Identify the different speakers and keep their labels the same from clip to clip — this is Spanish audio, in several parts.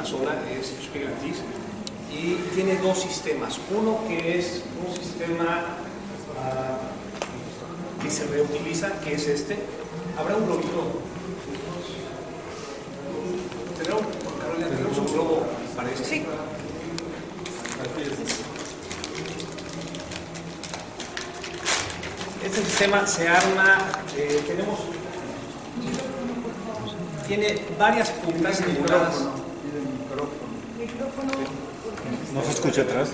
Speaker 1: una sola, es Spiegel-Antis, y tiene dos sistemas. Uno que es un sistema que se reutiliza, que es este. Habrá un globito. ¿Tenemos un globo para eso? Sí. Este sistema se arma, tiene varias puntas simuladas.
Speaker 2: ¿No se escucha atrás?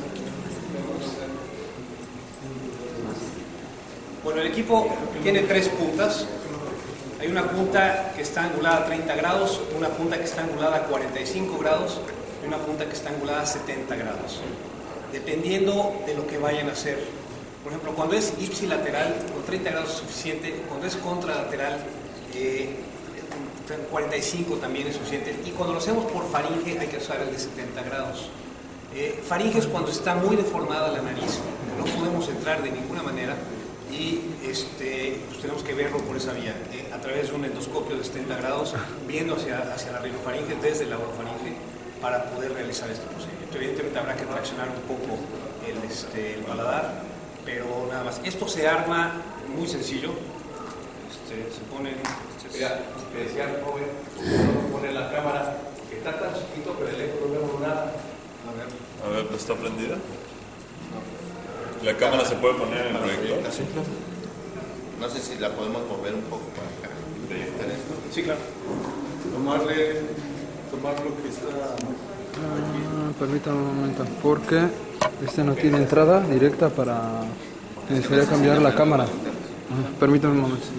Speaker 1: Bueno, el equipo tiene tres puntas. Hay una punta que está angulada a 30 grados, una punta que está angulada a 45 grados y una punta que está angulada a 70 grados. Dependiendo de lo que vayan a hacer. Por ejemplo, cuando es ipsilateral, con 30 grados es suficiente. Cuando es contralateral, 45 también es suficiente. Y cuando lo hacemos por faringe, hay que usar el de 70 grados. Faringe es cuando está muy deformada la nariz, no podemos entrar de ninguna manera y pues tenemos que verlo por esa vía, a través de un endoscopio de 70 grados, viendo hacia la rinofaringe desde la orofaringe para poder realizar este procedimiento. Evidentemente habrá que reaccionar un poco el paladar, pero nada más. Esto se arma muy sencillo. Se pone...
Speaker 3: Mira, que decía el joven, pone la cámara, que está tan chiquito que de lejos no vemos nada.
Speaker 4: A ver, ¿está prendida? ¿La cámara se puede poner en el proyector?
Speaker 5: No sé si la podemos mover un poco para acá.
Speaker 1: Sí, claro.
Speaker 2: Tomar lo que está aquí.
Speaker 6: Permítame un momento, porque este no tiene entrada directa para... Necesitaría cambiar la cámara. Permítame un momento.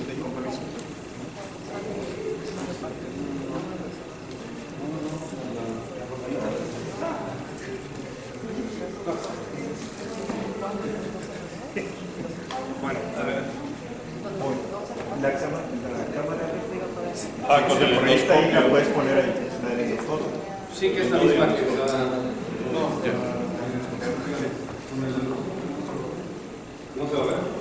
Speaker 1: Bueno, a ver.
Speaker 2: La cámara.
Speaker 4: Con el
Speaker 2: Por esta ahí la
Speaker 4: endoscopio.
Speaker 2: puedes poner ahí. La de foto.
Speaker 1: Sí, que es la misma que está... No se va a ver.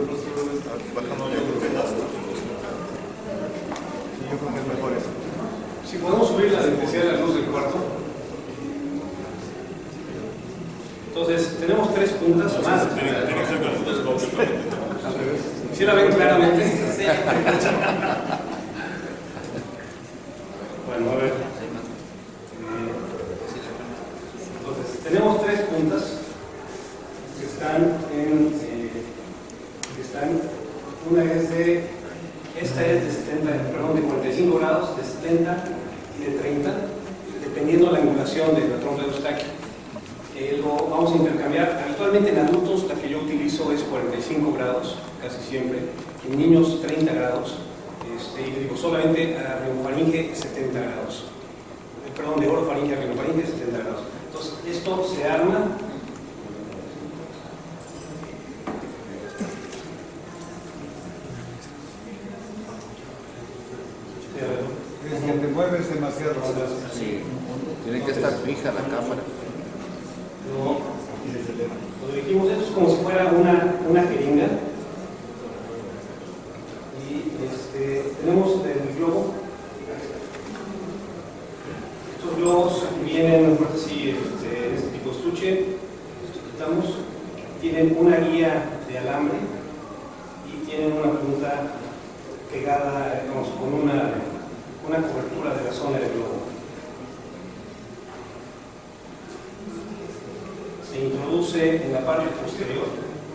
Speaker 2: Yo creo que es mejor eso.
Speaker 1: Si podemos subir la intensidad de la luz del cuarto. Entonces, tenemos tres puntas más.
Speaker 4: Tiene que ser con el endoscopio.
Speaker 1: ¿Sí la ven claramente? Bueno, a ver. Entonces, tenemos tres puntas que están una es de, esta es de 70, perdón, de 45 grados, de 70 y de 30, dependiendo de la angulación de la trompa de Eustaquio. Lo vamos a intercambiar. Habitualmente en adultos la que yo utilizo es 45 grados, casi siempre. En niños 30 grados. Y digo, solamente a rinofaringe 70 grados. Perdón, de orofaringe a rinofaringe 70 grados. Entonces, esto se arma.
Speaker 2: Es que te mueves demasiado.
Speaker 5: Sí, tiene que estar fija la cámara.
Speaker 1: Lo dirigimos, esto es como si fuera una jeringa. Y tenemos el globo. Estos globos vienen así, en este tipo de estuche. Quitamos. Tienen una guía de alambre y tienen una punta pegada, digamos, con una cobertura de la zona del globo. Se introduce en la parte posterior.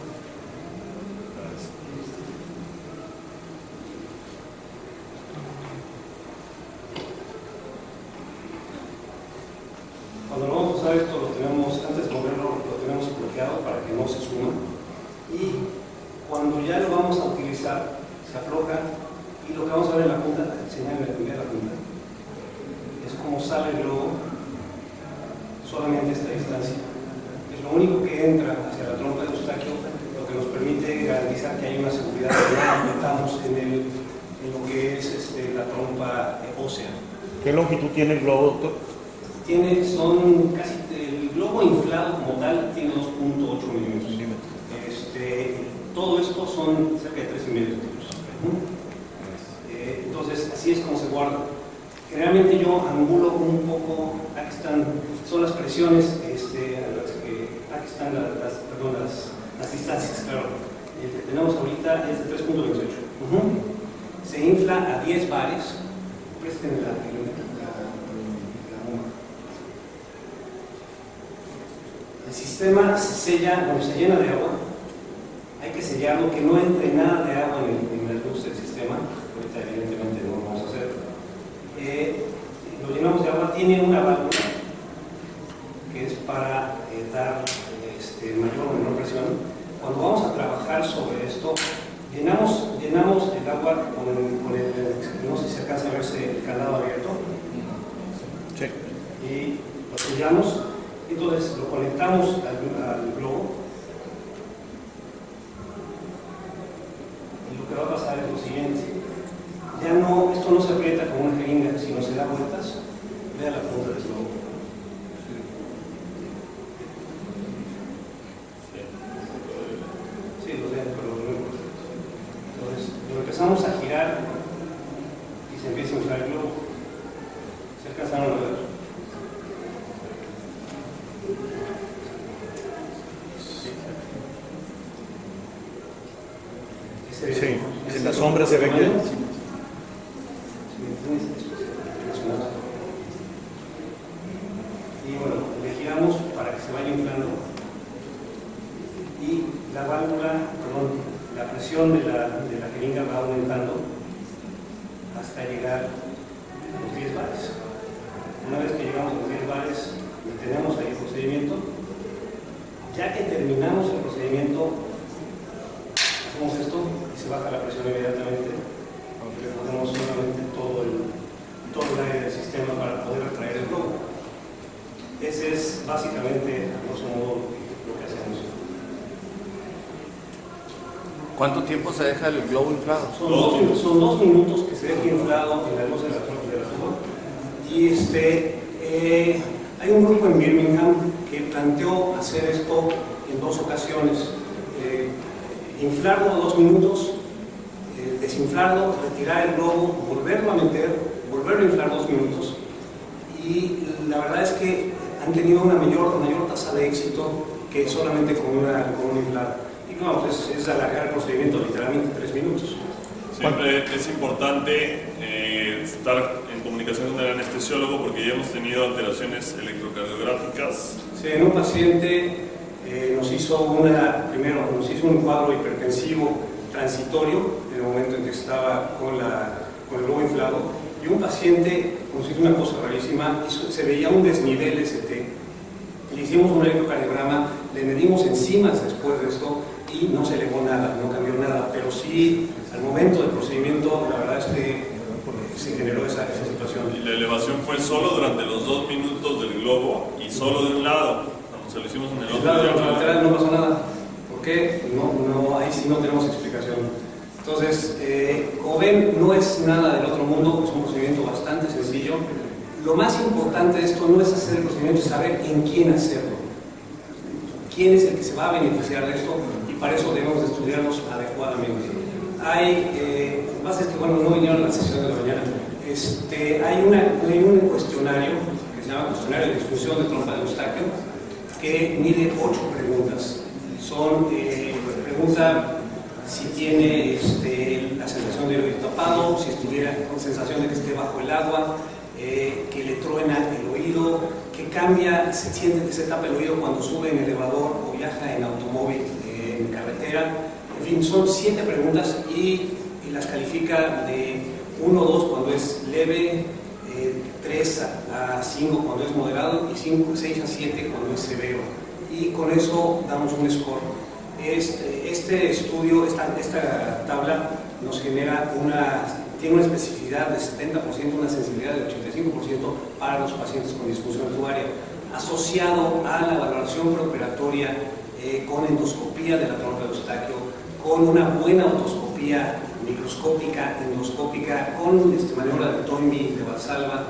Speaker 1: Cuando lo vamos a usar esto, lo tenemos, antes de moverlo, lo tenemos bloqueado para que no se suma. Y cuando ya lo vamos a utilizar, se afloja y lo que vamos a ver en la punta, señal de la punta, es como sale el globo solamente a esta distancia. Lo único que entra hacia la trompa de Eustaquio, lo que nos permite garantizar que hay una seguridad que no metamos en lo que es la trompa ósea.
Speaker 2: ¿Qué longitud tiene el globo, doctor?
Speaker 1: Son casi, el globo inflado como tal tiene 2.8 milímetros. Todo esto son cerca de 13 milímetros. Entonces, así es como se guarda. Generalmente yo angulo un poco, aquí están, son las presiones, aquí están las distancias, claro. El que tenemos ahorita es de 3.28. Se infla a 10 bares. Presten la el sistema se sella, cuando se llena de agua, hay que sellarlo, que no entre nada de agua en la luz del sistema. Ahorita evidentemente no lo vamos a hacer. Lo llenamos de agua, tiene una válvula que es para dar mayor o menor presión. Cuando vamos a trabajar sobre esto, llenamos el agua con el, no sé si alcanza a verse el candado abierto.
Speaker 2: Sí.
Speaker 1: Y lo sellamos, entonces lo conectamos al globo. Y lo que va a pasar es lo siguiente: ya no, esto no se aprieta con una jeringa, sino se da vueltas. Vea la punta del globo. Sí, lo ven, pero no importa. Entonces lo empezamos a girar y se empieza a usar el globo. ¿Se alcanzaron a ver?
Speaker 2: Sí, en la sombra se ve bien.
Speaker 1: Y bueno, le giramos para que se vaya inflando y la válvula, perdón, la presión de la jeringa va aumentando hasta llegar a los 10 bares. Una vez que llegamos a los 10 bares, detenemos ahí el procedimiento. Ya que terminamos el procedimiento, hacemos esto y se baja la presión inmediatamente, aunque le ponemos solamente todo el aire del sistema para poder extraer el globo. Ese es básicamente, a grosso modo, lo que hacemos.
Speaker 5: ¿Cuánto tiempo se deja el globo inflado?
Speaker 1: Son 2 minutos que se deja inflado en la luz de la tuba. Y hay un grupo en Birmingham que planteó hacer esto en 2 ocasiones. Inflarlo 2 minutos, desinflarlo, retirar el globo, volverlo a meter, volverlo a inflar 2 minutos. Y la verdad es que han tenido una mayor tasa de éxito que solamente con una inflada. Y no, pues es alargar el procedimiento literalmente 3 minutos.
Speaker 4: Siempre es importante estar en comunicación con el anestesiólogo porque ya hemos tenido alteraciones electrocardiográficas.
Speaker 1: Sí, en un paciente nos hizo un cuadro hipertensivo transitorio en el momento en que estaba con el globo inflado, y un paciente nos hizo una cosa rarísima, se veía un desnivel ST, le hicimos un electrocardiograma, le medimos enzimas después de esto y no se elevó nada, no cambió nada, pero sí al momento del procedimiento la verdad es que se generó esa situación.
Speaker 4: Y la elevación fue solo durante los 2 minutos del globo y solo de un lado. Se lo hicimos en el otro
Speaker 1: lado lateral, no pasó nada. ¿Por qué? No, ahí sí no tenemos explicación. Entonces, como ven, no es nada del otro mundo, es un procedimiento bastante sencillo. Lo más importante de esto no es hacer el procedimiento, es saber en quién hacerlo. Quién es el que se va a beneficiar de esto, y para eso debemos de estudiarlos adecuadamente. Hay, lo que pasa es que, bueno, no vinieron a la sesión de la mañana. Hay un cuestionario que se llama cuestionario de disfunción de trompa de Eustaquio, que mide 8 preguntas. Pregunta si tiene la sensación de oído tapado, si estuviera con sensación de que esté bajo el agua, que le truena el oído, que cambia, se siente que se tapa el oído cuando sube en elevador o viaja en automóvil, en carretera. En fin, son 7 preguntas y las califica de 1 o 2 cuando es leve, 3 a 5 cuando es moderado y 6 a 7 cuando es severo. Y con eso damos un score. Este estudio, esta tabla nos genera tiene una especificidad de 70%, una sensibilidad de 85% para los pacientes con disfunción tubaria, asociado a la valoración preoperatoria con endoscopía de la trompa de Eustaquio, con una buena otoscopía microscópica, endoscópica, con maniobra de Toynbee, de Valsalva,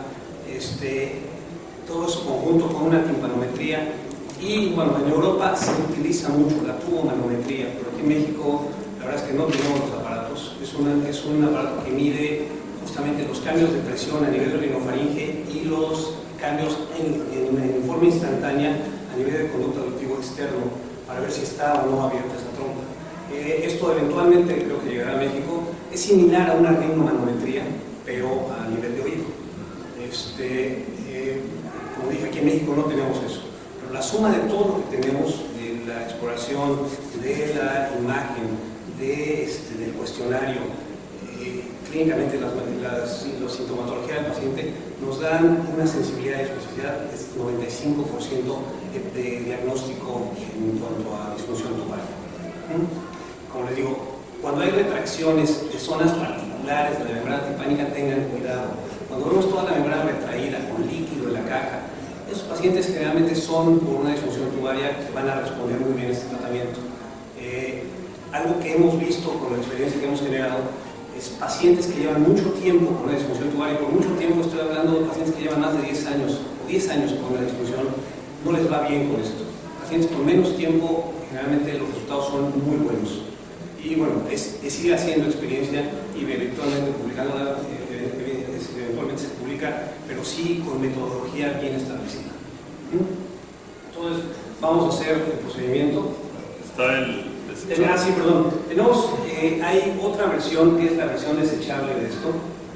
Speaker 1: todo eso conjunto con una timpanometría. Y bueno, en Europa se utiliza mucho la tubomanometría, pero aquí en México la verdad es que no tenemos los aparatos. Es un aparato que mide justamente los cambios de presión a nivel rinofaringe y los cambios en forma instantánea a nivel del conducto auditivo externo para ver si está o no abierta esa trompa. Esto eventualmente creo que llegará a México. Es similar a una rindomanometría, pero a nivel de oído. Como dije, aquí en México no tenemos eso. Pero la suma de todo lo que tenemos, de la exploración, de la imagen, del cuestionario, clínicamente la sintomatología del paciente, nos dan una sensibilidad y especificidad de 95% de diagnóstico en cuanto a disfunción tubaria. Como les digo, cuando hay retracciones de zonas particulares de la membrana timpánica, tengan cuidado. Cuando vemos toda la membrana retraída con líquido en la caja, esos pacientes generalmente son por una disfunción tubaria que van a responder muy bien a este tratamiento. Algo que hemos visto con la experiencia que hemos generado es pacientes que llevan mucho tiempo con una disfunción tubaria, y por mucho tiempo estoy hablando de pacientes que llevan más de 10 años o 10 años con una disfunción, no les va bien con esto. Pacientes con menos tiempo, generalmente los resultados son muy buenos. Y bueno, es ir haciendo experiencia y eventualmente publicándola, eventualmente se publica, pero sí con metodología bien establecida. Entonces, vamos a hacer el procedimiento.
Speaker 4: Está el desechable.
Speaker 1: Sí, perdón. Tenemos, hay otra versión que es la versión desechable de esto.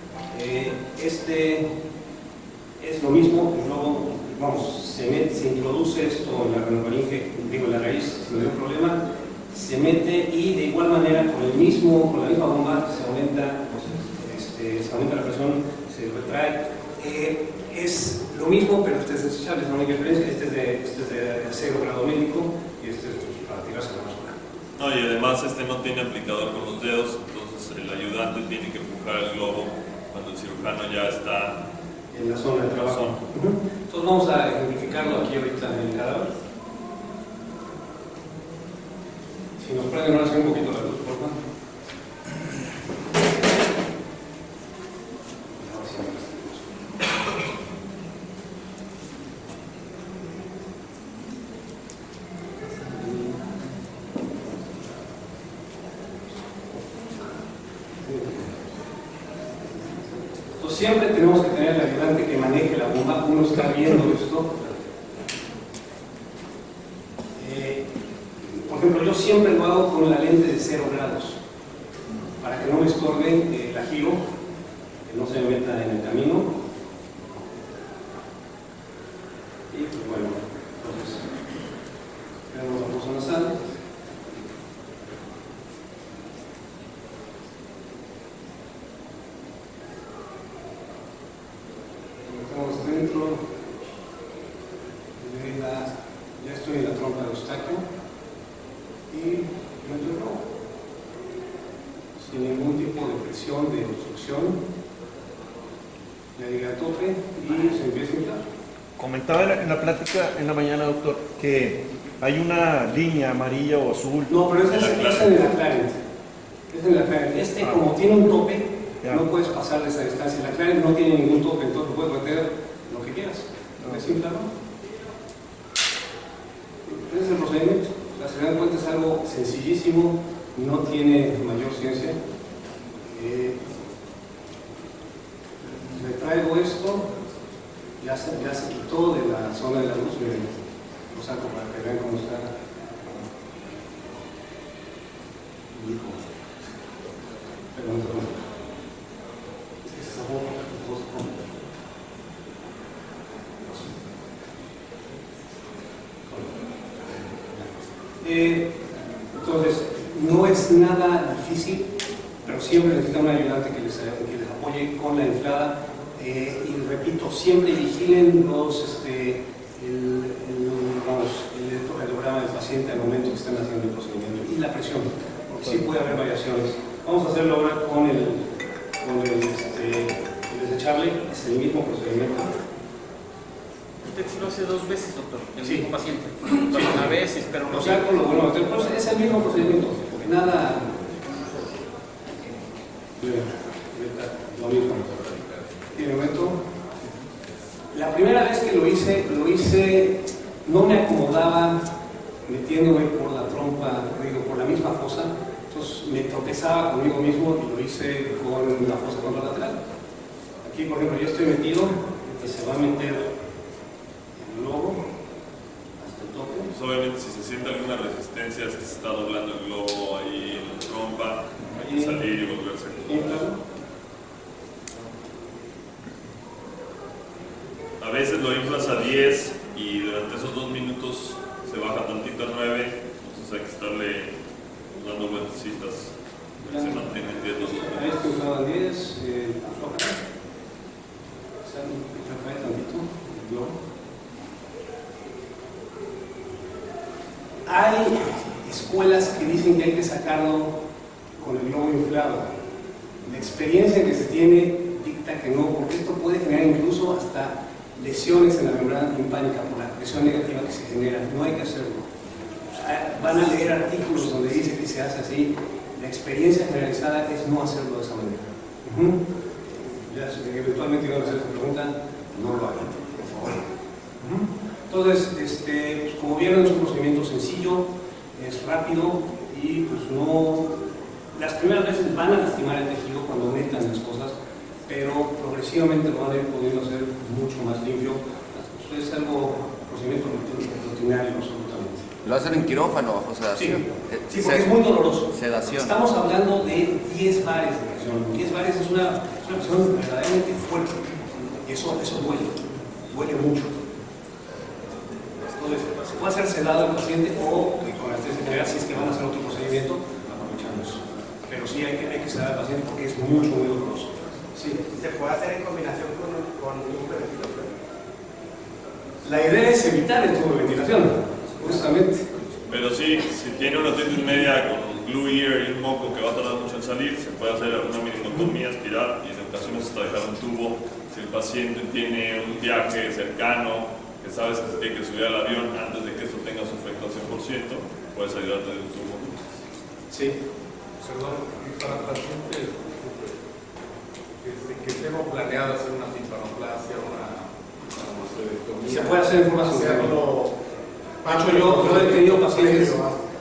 Speaker 1: Este es lo mismo, luego, vamos, se introduce esto en la rinofaringe, digo, en la raíz, sin ningún problema, se mete y de igual manera con la misma bomba se aumenta, se aumenta la presión, se retrae. Es lo mismo, pero este es desechable, es la única diferencia. Este es de acero grado médico y este es para tirarse a la basura.
Speaker 4: No, y además no tiene aplicador con los dedos, entonces el ayudante tiene que empujar el globo cuando el cirujano ya está
Speaker 1: en la zona de trabajo. Entonces vamos a ejemplificarlo aquí ahorita en el cadáver. Si nos prenden ahora sí un poquito la luz, por favor. Siempre tenemos que tener el ayudante que maneje la bomba. Uno está viendo esto. Por ejemplo, yo siempre lo hago con la lente de 0 grados para que no me estorbe la giro, que no se me meta en el camino. Y pues bueno, entonces tenemos la fosa nasal. Dentro de ya estoy en la trompa de Eustaquio y meto el globo sin ningún tipo de presión, de obstrucción. Le diga a tope y se empieza a inflar.
Speaker 2: Comentaba en la plática en la mañana, doctor, que hay una línea amarilla o azul.
Speaker 1: No, pero esa es en el Aclarent. Es en el Aclarent. Como tiene un tope, no puedes pasar de esa distancia. El Aclarent no tiene ningún tope, entonces puedes meter lo que quieras. Desinflado. Ese es el procedimiento. O sea, se dan cuenta, es algo sencillísimo, no tiene mayor ciencia. Le traigo esto, ya se quitó de la zona de la luz, miren, lo saco para que vean cómo está. Perdón. Entonces, no es nada difícil, pero siempre necesitan un ayudante que les apoye con la inflada. Y repito, siempre vigilen el electrocardiograma del paciente al momento que están haciendo el procedimiento y la presión, porque sí puede haber variaciones. Vamos a hacerlo ahora con el desechable, es el mismo procedimiento.
Speaker 7: Usted sí lo hace 2 veces, doctor, el
Speaker 1: Sí.
Speaker 7: mismo paciente. Una vez y espera unos días.
Speaker 1: Lo bueno, es el mismo procedimiento, porque nada. Lo mismo. Y de momento, la primera vez que lo hice, no me acomodaba metiéndome por la trompa, por la misma fosa. Entonces me tropezaba conmigo mismo y lo hice con la fosa contralateral. Aquí, por ejemplo, yo estoy metido y se va a meter el globo hasta el tope.
Speaker 4: Pues obviamente, si se siente alguna resistencia, es que se está doblando el globo ahí en la trompa, hay que salir y volverse a acomodar. A veces lo inflas a 10 y durante esos 2 minutos se baja tantito a 9, entonces hay que estarle dando vueltecitas para que se mantenga en 10 los 2
Speaker 1: Una vez
Speaker 4: minutos.
Speaker 1: que usaban 10, afloja. Retrae tantito el globo. Hay escuelas que dicen que hay que sacarlo con el globo inflado. La experiencia que se tiene dicta que no, porque esto puede generar incluso hasta lesiones en la membrana timpánica por la presión negativa que se genera. No hay que hacerlo. O sea, van a leer artículos donde dice que se hace así. La experiencia generalizada es no hacerlo de esa manera. Ya, si eventualmente iban a hacer esta pregunta, no lo hagan, por favor. Entonces, pues, como vieron, es un procedimiento sencillo, es rápido y pues no... Las primeras veces van a lastimar el tejido cuando metan las cosas, pero progresivamente lo van a ir pudiendo hacer mucho más limpio. Pues, es algo, procedimiento rutinario absolutamente.
Speaker 5: ¿Lo hacen en quirófano bajo sedación?
Speaker 1: Sí, porque es muy doloroso.
Speaker 5: Sedación.
Speaker 1: Estamos hablando de 10 bares de presión. 10 bares es una presión verdaderamente fuerte. Eso duele mucho. Entonces, se puede hacer sedado el paciente o con anestesia general si es que van a hacer otro procedimiento, aprovechamos. Pero sí hay que sedar al paciente porque es muy doloroso. Sí.
Speaker 8: ¿Se puede hacer en combinación con un ventilador?
Speaker 1: La idea es evitar el tubo de ventilación, justamente.
Speaker 4: Pero sí, si tiene una otitis media con glue ear y un moco que va a tardar mucho en salir, se puede hacer una minimotomía, aspirar y en ocasiones hasta dejar un tubo. Si el paciente tiene un viaje cercano, que sabes que se tiene que subir al avión antes de que esto tenga su efecto al 100%, puedes ayudarte de un tubo.
Speaker 1: Sí.
Speaker 3: Perdón, para pacientes que tengo planeado hacer una timpanoplastia, una mastectomía.
Speaker 1: Se puede hacer en forma yo he tenido pacientes.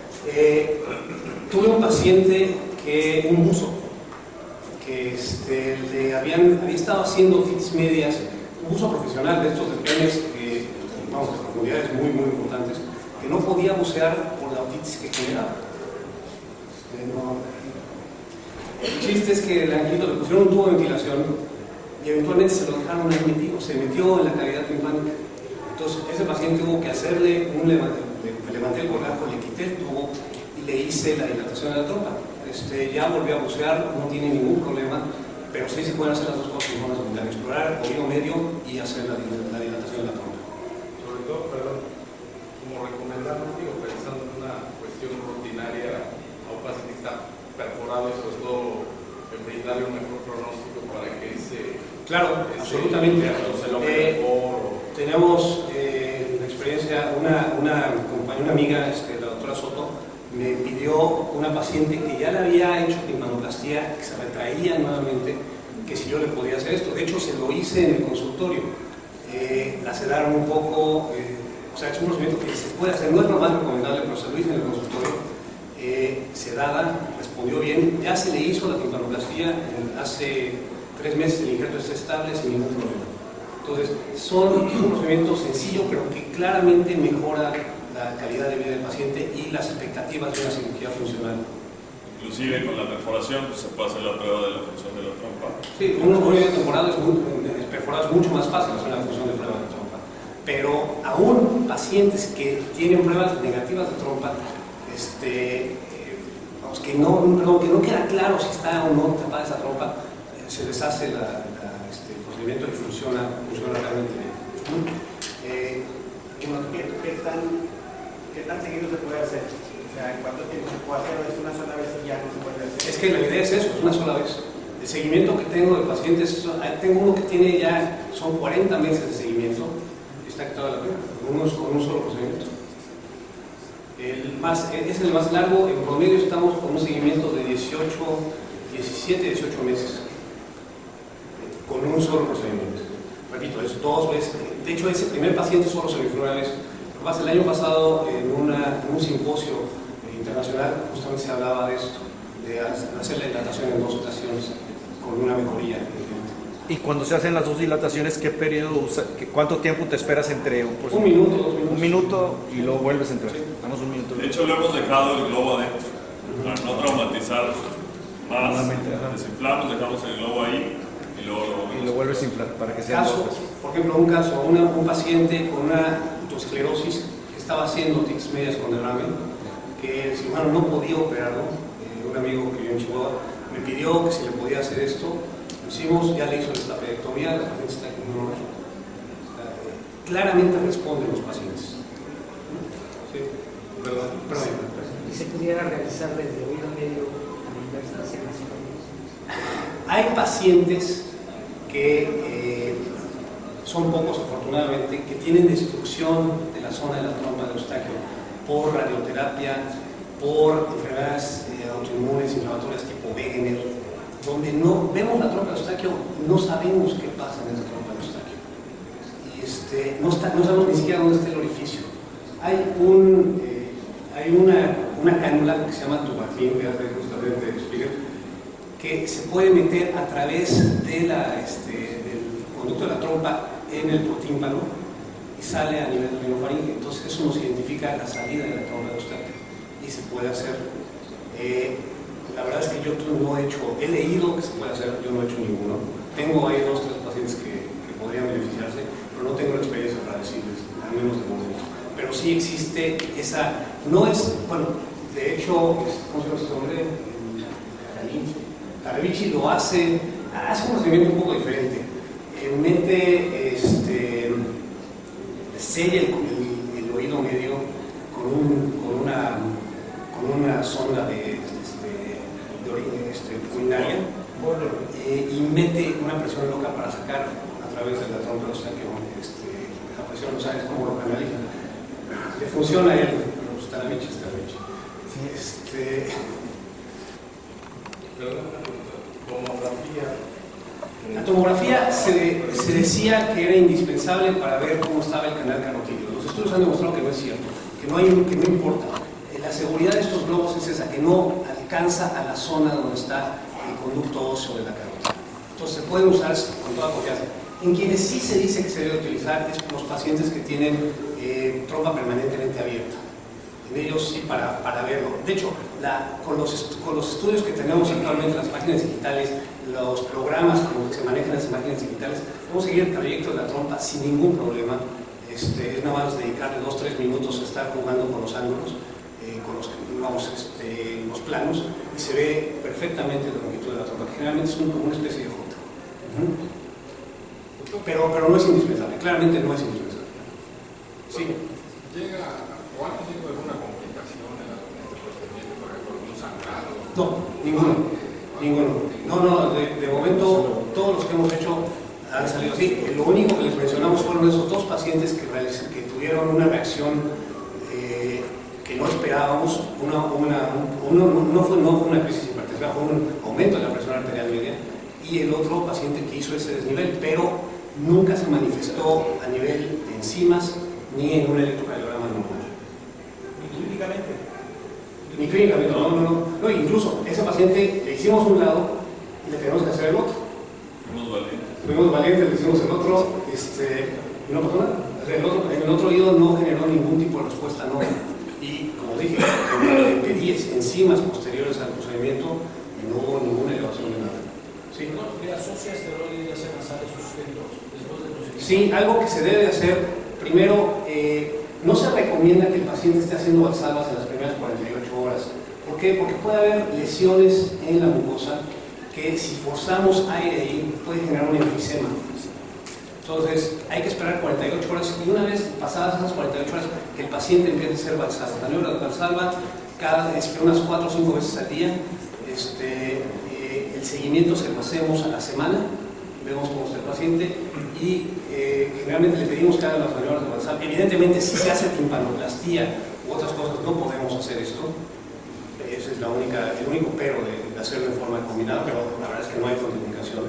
Speaker 1: Tuve un paciente un buzo, que le había estado haciendo otitis medias, un buzo profesional de estos de penes, vamos, de profundidades muy importantes, que no podía bucear por la otitis que generaba. El chiste es que el angelito le pusieron un tubo de ventilación y eventualmente se lo dejaron ahí metido, se metió en la cavidad timpánica. Entonces ese paciente tuvo que hacerle le levanté el colgajo, le quité el tubo y le hice la dilatación de la trompa. Ya volvió a bucear, no tiene ningún problema, pero sí se pueden hacer las dos cosas en forma simultánea, explorar oído medio y hacer la dilatación de la trompa.
Speaker 3: Sobre todo, perdón, como recomendar, digo, pensando en una cuestión rutinaria a un paciente que está perforado y sobre todo brindarle un mejor pronóstico para que
Speaker 1: Claro, absolutamente. Tenemos la experiencia, una amiga, la doctora Soto, me pidió una paciente que ya le había hecho timpanoplastia, que se retraía nuevamente, que si yo le podía hacer esto. De hecho, se lo hice en el consultorio. La sedaron un poco, o sea, es un procedimiento que se puede hacer, no es lo más recomendable, pero se lo hice en el consultorio. Sedada, respondió bien, ya se le hizo la timpanoplastia hace 3 meses, el injerto está estable sin ningún problema. Entonces, son un procedimiento sencillo, pero que claramente mejora la calidad de vida del paciente y las expectativas de una cirugía funcional.
Speaker 4: Inclusive con la perforación pues, se puede hacer la prueba de la función de la trompa.
Speaker 1: Sí, un oído perforado es mucho más fácil hacer la función de prueba de trompa. Pero aún pacientes que tienen pruebas negativas de trompa, que no queda claro si está o no tapada esa trompa, se les hace el procedimiento y funciona realmente bien.
Speaker 8: ¿Qué tan seguido se puede hacer? O sea, ¿en cuánto tiempo se puede hacer? ¿O es una sola vez y ya no se puede hacer?
Speaker 1: Es que la idea es eso, es una sola vez. El seguimiento que tengo de pacientes, tengo uno que tiene ya, son 40 meses de seguimiento, y está toda la vida, con un solo procedimiento. Es el más largo, en promedio estamos con un seguimiento de 17, 18 meses, con un solo procedimiento. Repito, es 2 veces. De hecho, ese primer paciente solo se me fue una vez. El año pasado, en un simposio internacional, justamente se hablaba de esto, de hacer la dilatación en 2 ocasiones, con una mejoría.
Speaker 2: Y cuando se hacen las dos dilataciones, ¿qué periodo usa? ¿Cuánto tiempo te esperas entre pues,
Speaker 1: un minuto, 2 minutos?
Speaker 2: Un minuto y luego vuelves a entrar. Damos un minuto.
Speaker 4: De hecho, lo hemos dejado el globo adentro para no traumatizar más. Desinflamos, dejamos el globo ahí y luego
Speaker 2: lo vuelves a inflar para que sea
Speaker 1: caso, por ejemplo, un paciente con una autoesclerosis que estaba haciendo tics medias con derrame, que el cirujano no podía operarlo. Un amigo que vive en Chihuahua me pidió que si le podía hacer esto. Lo hicimos, ya le hizo la tapedectomía, la paciente está muy normal. Claramente responden los pacientes. ¿Sí? Perdón.
Speaker 7: ¿Y se pudiera realizar desde oído medio a la inversa hacia la zona?
Speaker 1: Hay pacientes que son pocos afortunadamente, que tienen destrucción de la zona de la trompa de Eustaquio por radioterapia, por enfermedades autoinmunes, inflamatorias tipo Wegener, donde no vemos la trompa de Eustaquio, no sabemos qué pasa en esa trompa de Eustaquio. Y no sabemos ni siquiera dónde está el orificio. Hay una cánula que se llama Tubacin, que hace justamente Spiegel, que se puede meter a través de del conducto de la trompa en el protímpano y sale a nivel del rinofaringe. Entonces eso nos identifica la salida de la trompa de Eustaquio y se puede hacer. La verdad es que yo no he hecho, he leído que se puede hacer, yo no he hecho ninguno. Tengo ahí 2 o 3 pacientes que podrían beneficiarse, pero no tengo la experiencia para decirles, al menos de momento. Pero sí existe esa, no es, bueno, de hecho, ¿cómo se llama este hombre? Taravici lo hace un procedimiento un poco diferente. Mete, sella el oído medio con una sonda de urinaria y mete una presión loca para sacar a través de la trompa de Eustaquio esa presión, no sabes cómo lo canaliza. Le funciona a él, pero pues Taravici. La tomografía se decía que era indispensable para ver cómo estaba el canal carotídeo. Los estudios han demostrado que no es cierto, que no importa. La seguridad de estos globos es esa, que no alcanza a la zona donde está el conducto óseo de la carótida. Entonces se puede usar con toda confianza. En quienes sí se dice que se debe utilizar es los pacientes que tienen trompa permanentemente abierta. En ellos sí para verlo. De hecho, con los estudios que tenemos actualmente en las páginas digitales, los programas como que se manejan en las máquinas digitales, podemos seguir el trayecto de la trompa sin ningún problema. Es nada más dedicarle 2-3 minutos a estar jugando con los ángulos, con los planos, y se ve perfectamente la longitud de la trompa, que generalmente es como una especie de J. Pero no es indispensable, claramente no es indispensable. Sí.
Speaker 3: ¿Llega o ha tenido alguna complicación en el procedimiento, por ejemplo, algún sangrado?
Speaker 1: No, ninguno. No, de momento todos los que hemos hecho han salido así. Lo único que les mencionamos fueron esos 2 pacientes que tuvieron una reacción que no esperábamos, no fue una crisis hipertensiva, fue un aumento de la presión arterial media, y el otro paciente que hizo ese desnivel, pero nunca se manifestó a nivel de enzimas ni en un electrocardiograma normal. Ni clínicamente, no. Incluso ese paciente le hicimos un lado y le tenemos que hacer el otro. Fuimos valientes, le hicimos el otro, y no pasó nada. En el otro oído no generó ningún tipo de respuesta, no. Y como dije, pedí enzimas posteriores al procedimiento y no hubo ninguna elevación de nada. ¿Sí?
Speaker 7: ¿Le asocia esteroides ya sea nasales o sustentos después del procedimiento?
Speaker 1: Sí, algo que se debe hacer, primero, no se recomienda que el paciente esté haciendo valsalvas en las primeras 48 horas. ¿Por qué? Porque puede haber lesiones en la mucosa que si forzamos aire ahí puede generar un enfisema. Entonces hay que esperar 48 horas y una vez pasadas esas 48 horas que el paciente empiece a hacer valsalva. La neura de valsalva unas 4 o 5 veces al día. El seguimiento se lo hacemos a la semana, vemos cómo está el paciente y generalmente le pedimos que haga las maniobras de valsalva. Evidentemente si se hace timpanoplastía u otras cosas no podemos hacer esto. Ese es el único pero de hacerlo en forma combinada, pero la verdad es que no hay contraindicación.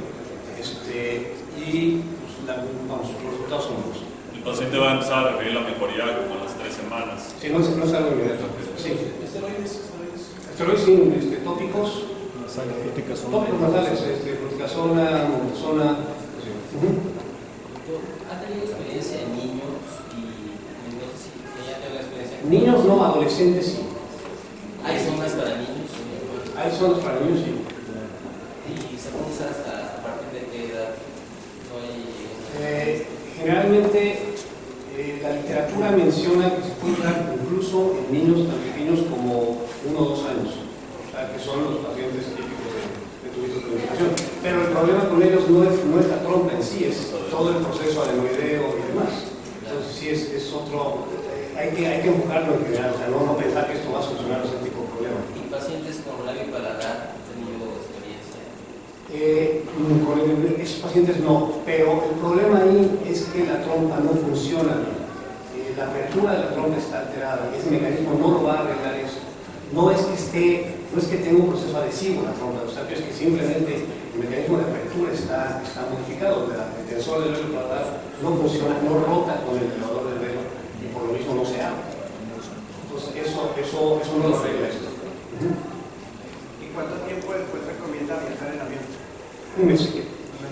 Speaker 1: Y pues, los resultados son buenos.
Speaker 4: El paciente va a empezar a referir la mejoría como a las 3 semanas.
Speaker 1: Sí, no es algo inmediato. Sí. Esteroides sí, tópicos.
Speaker 2: Tópicos
Speaker 1: nasales, fluticasona, montezona,
Speaker 9: ¿Ha tenido experiencia en niños y no sé si ya tengo la experiencia?
Speaker 1: Niños no, adolescentes sí.
Speaker 9: ¿Hay zonas para niños?
Speaker 1: Hay zonas para niños sí.
Speaker 9: ¿Y se puede usar hasta a partir de qué edad? No hay...
Speaker 1: Generalmente la literatura menciona que se puede usar incluso en niños tan pequeños como 1 o 2 años, o sea que son los pacientes típicos de tubitos de comunicación. Pero el problema con ellos no es la trompa en sí, es todo el proceso adenoideo y demás. Entonces sí es otro, hay que enfocarlo en general, o sea, no pensar que esto va a solucionar ese tipo de problema.
Speaker 9: ¿Y pacientes con labio paladar han tenido experiencia?
Speaker 1: Con esos pacientes no, pero el problema ahí es que la trompa no funciona bien. La apertura de la trompa está alterada y ese mecanismo no lo va a arreglar eso. No es que tenga un proceso adhesivo la trompa de Eustaquio, es que simplemente el mecanismo de apertura está modificado. El tensor del velo paladar no funciona, no rota con el elevador del velo y por lo mismo no se abre. Entonces eso no lo arregla esto.
Speaker 8: ¿Y cuánto tiempo después recomienda viajar en avión?
Speaker 1: 1 mes. Sí.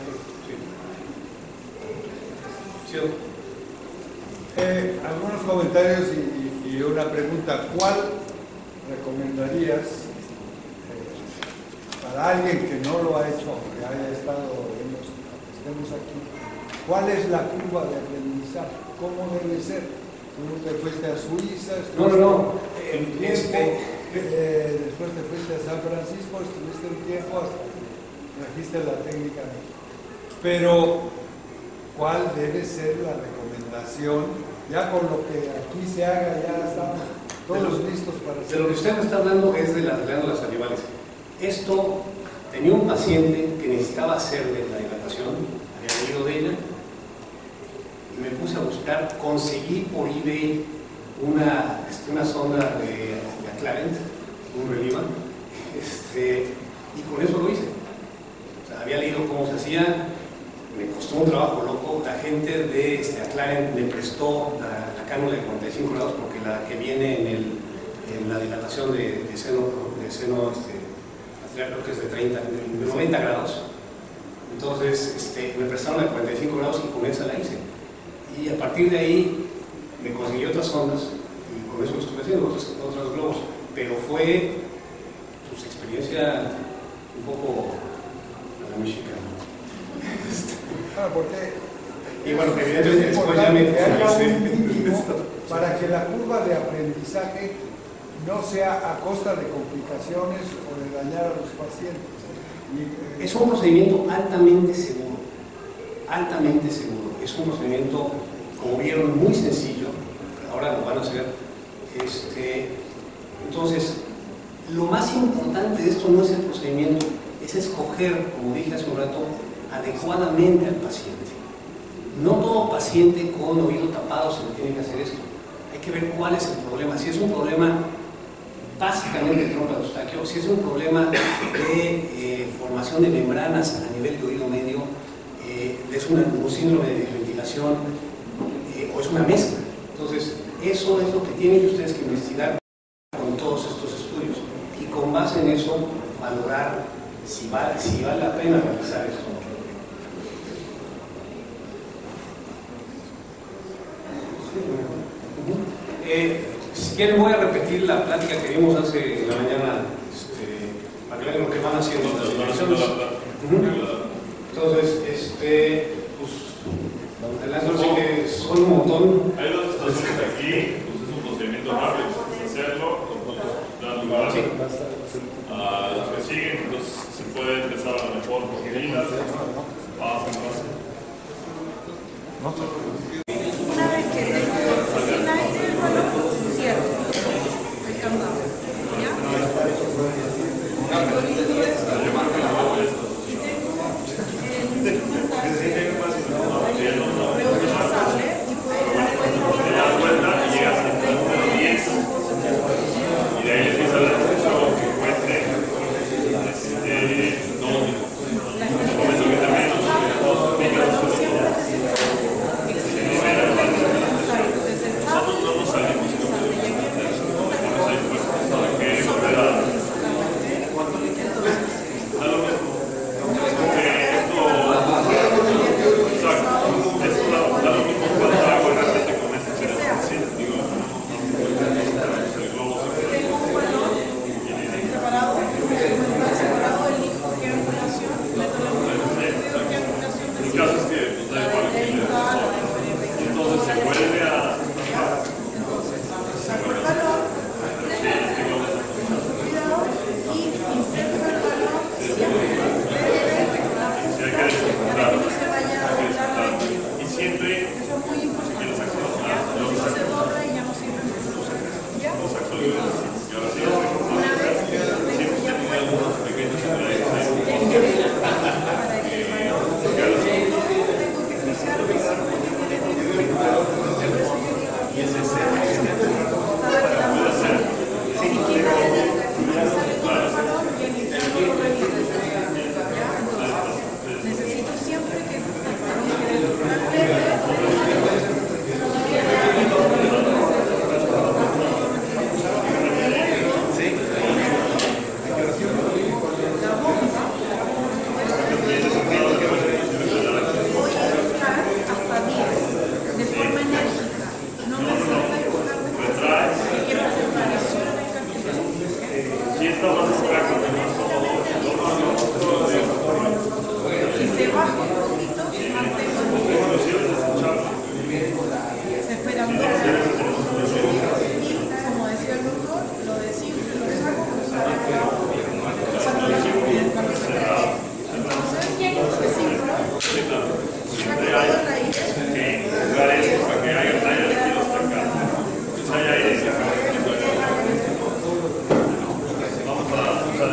Speaker 10: Algunos comentarios y una pregunta. ¿Cuál recomendarías para alguien que no lo ha hecho, que haya estado, estemos aquí? ¿Cuál es la curva de aprendizaje? ¿Cómo debe ser? ¿Tú te fuiste a Suiza?
Speaker 1: No.
Speaker 10: Después te fuiste a San Francisco, estuviste un tiempo hasta que trajiste la técnica. Pero, ¿cuál debe ser la recomendación? Ya con lo que aquí se haga, ya estamos todos listos para hacer.
Speaker 1: De lo que usted me está hablando es de las glándulas salivales. Esto, tenía un paciente que necesitaba hacerle la dilatación, había leído de ella, y me puse a buscar, conseguí por eBay una sonda de Acclarent, un Reliva, y con eso lo hice. O sea, había leído cómo se hacía, me costó un trabajo loco. La gente de Acclarent me prestó la cánula de 45 grados porque la que viene en la dilatación de seno creo que es de 90 grados. Entonces me prestaron la de 45 grados y con esa la hice. Y a partir de ahí me conseguí otras ondas y con eso lo estuve haciendo, otros globos. Pero fue pues, experiencia un poco a la mexicana.
Speaker 10: Porque
Speaker 1: y bueno, evidentemente después ya me
Speaker 10: para que la curva de aprendizaje no sea a costa de complicaciones o de dañar a los pacientes.
Speaker 1: Es un procedimiento altamente seguro, es un procedimiento, como vieron, muy sencillo. Ahora lo van a hacer. Entonces, lo más importante de esto no es el procedimiento, es escoger, como dije hace un rato, adecuadamente al paciente. No todo paciente con oído tapado se le tiene que hacer esto. Hay que ver cuál es el problema. Si es un problema básicamente de trompa de Eustaquio, si es un problema de formación de membranas a nivel de oído medio, es un síndrome de desventilación o es una mezcla. Entonces, eso es lo que tienen ustedes que investigar con todos estos estudios y con base en eso valorar si vale la pena realizar esto. Si quieren voy a repetir la plática que vimos hace en la mañana para que vean lo que van haciendo las investigaciones. Entonces, pues adelante, sí que son un montón.
Speaker 4: Hay dos estaciones aquí, pues es un procedimiento rápido, es hacerlo, dar lugar a los que siguen, entonces se puede empezar a lo mejor por filas, pasen.
Speaker 11: Una vez que tengo cocina y el cierro el candado, ¿ya? Y tengo el reutilizables y puedo dar vuelta
Speaker 4: y llegas a 10 y de ahí le empieza la excepción que cueste no esta más extracto de más cómodo.
Speaker 11: Si se baja un poquito, mantengo esperando. Y como decía el doctor, lo desinflo, lo saco, lo saco. Entonces, desinflo, saco toda la raíz.
Speaker 4: Lugares para que haya talla de kilos hasta acá. Entonces hay aire. Vamos a usar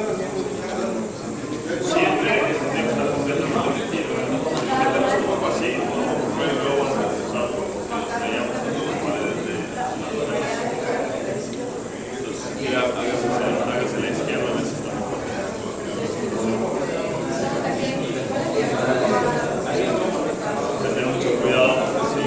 Speaker 4: siempre este tiene que estar completamente metido. Metemos un poco así, luego vamos a usar porque veíamos en las paredes de la pared. Entonces, mira, hágase la izquierda, a ver si está mejor. Tener mucho cuidado, sí.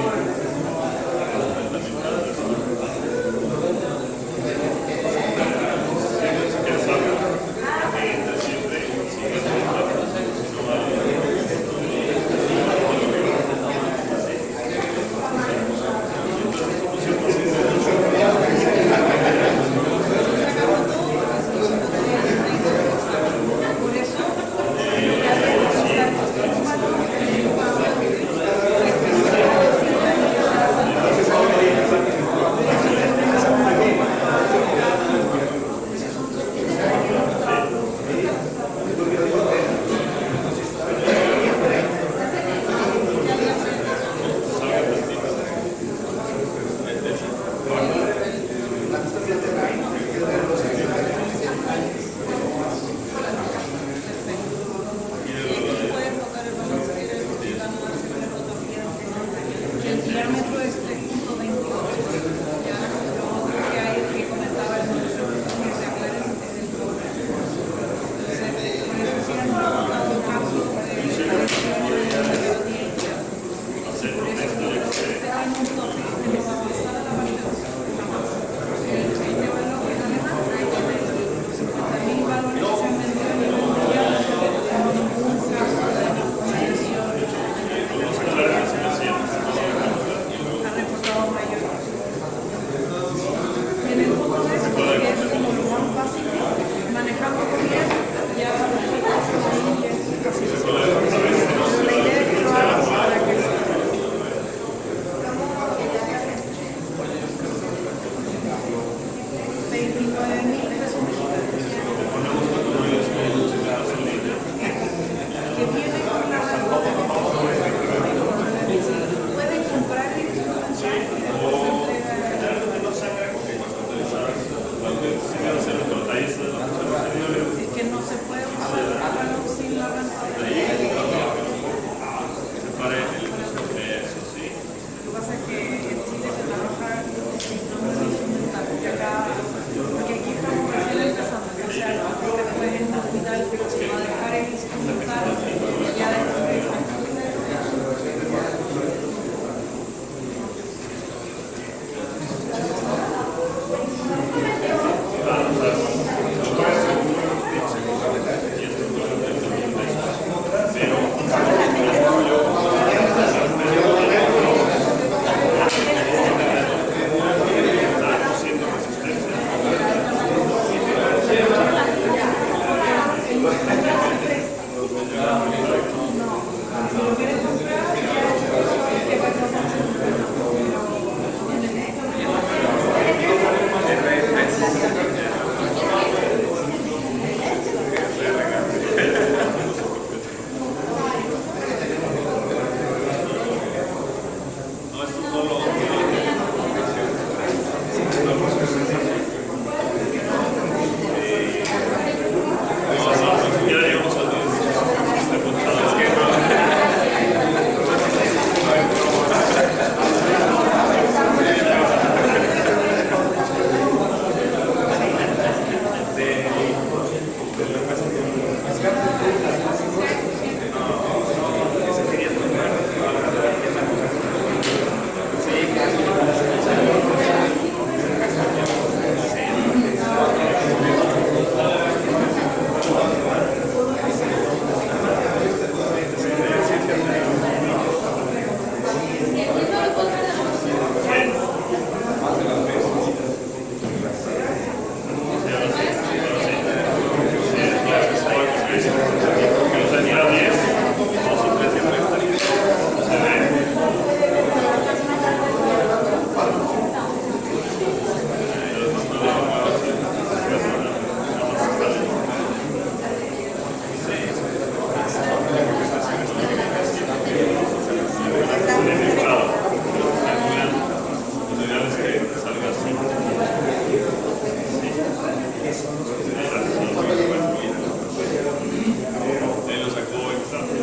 Speaker 4: Él lo sacó exacto.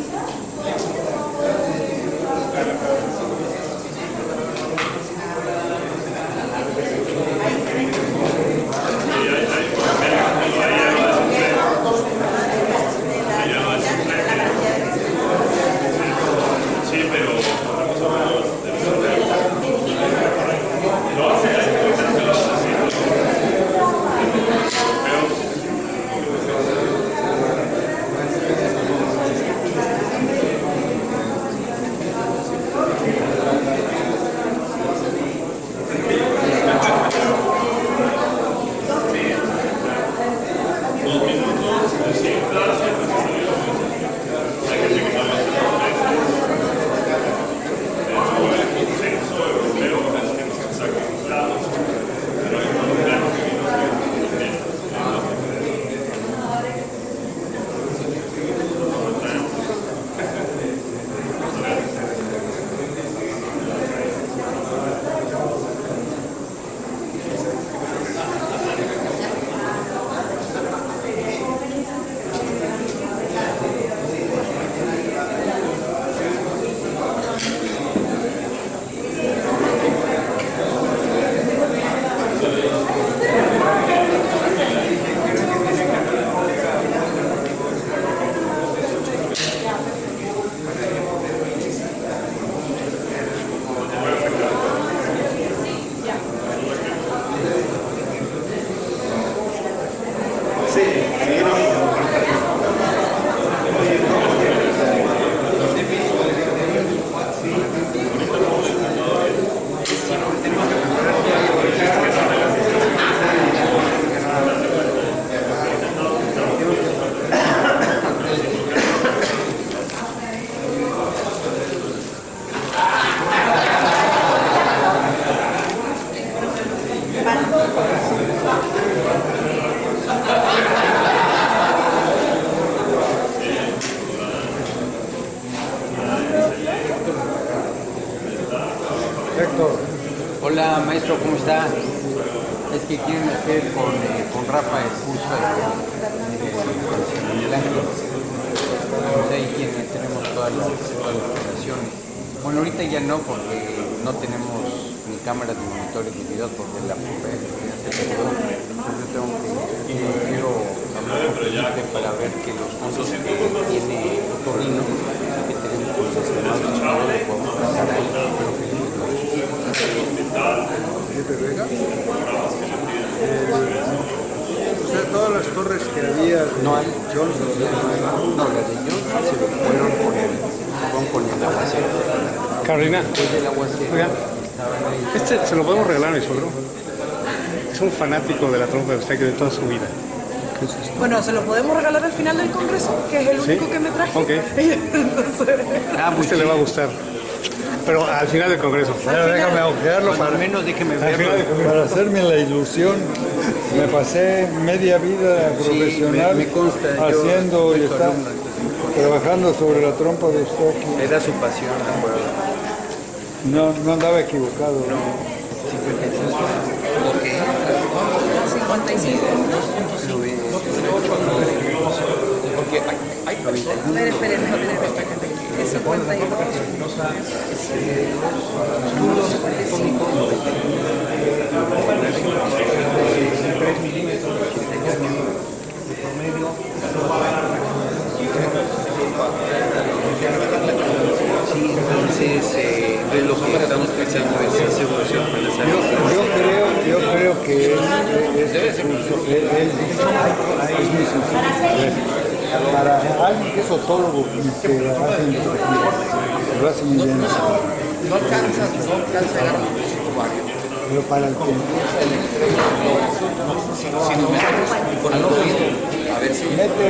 Speaker 4: Sí, pero
Speaker 12: Hola maestro, ¿cómo está? Es que quieren hacer con Rafa el curso de Ángel. Pues ahí tenemos todas las operaciones. Bueno, ahorita ya no, porque no tenemos ni cámaras ni monitores de video, porque la profe ya se quedó. Entonces yo quiero hablar con gente para ver que los cursos que tiene Torino, que tenemos cursos que más lo podemos pasar ahí.
Speaker 10: O sea, todas las torres que había de Johnson,
Speaker 12: no, las de Johnson se fueron con el aguacero.
Speaker 1: Carolina, oiga, este se lo podemos regalar a mi suegro. Es un fanático de la trompa de obsequio de toda su vida.
Speaker 11: Bueno, se lo podemos regalar al final del congreso, que es el único que me traje.
Speaker 1: Ok.
Speaker 11: Entonces...
Speaker 1: Este le va a gustar. Pero al final del congreso.
Speaker 10: Pero déjame ojearlo
Speaker 12: Al menos déjeme verlo.
Speaker 10: para hacerme la ilusión. Me pasé media vida profesional
Speaker 12: me consta,
Speaker 10: haciendo y trabajando sobre la trompa de Stocky.
Speaker 12: Era su pasión, ¿de acuerdo?
Speaker 10: No andaba equivocado.
Speaker 12: No, 55. Ok.
Speaker 11: 55.
Speaker 12: Porque hay
Speaker 11: Esperen, déjame ver esta acá. Es 52.
Speaker 12: Sí, entonces lo que estamos pensando es hacer
Speaker 10: Yo creo que es muy sencillo. Para alguien que es otólogo y que lo hace muy bien.
Speaker 5: No alcanza a llegar a
Speaker 10: Pero para el que
Speaker 5: si nos metemos con el oído, a ver si
Speaker 10: mete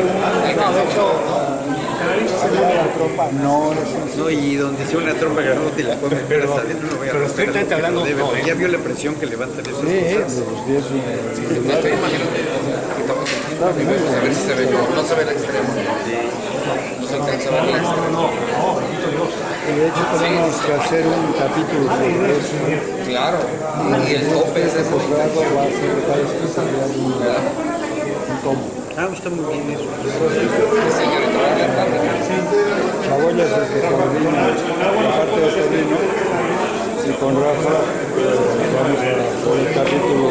Speaker 10: la trompa,
Speaker 12: no, y donde sea una trompa grande la come, pero hasta adentro no voy a
Speaker 1: pero estrictamente hablando, no,
Speaker 12: ya vio la presión que levantan esas cosas.
Speaker 5: me estoy imaginando que estamos a ver si se ve, no se ve el extremo, no se alcanza a ver el extremo.
Speaker 10: De hecho tenemos que hacer un capítulo sobre eso.
Speaker 5: Claro, y el tope es de
Speaker 10: posgrado va a ser detalles que se vean.
Speaker 12: Ah, está muy bien eso.
Speaker 10: Chaboyas es que Sabalino, la parte de Sabalino, y con Rafa vamos a por el capítulo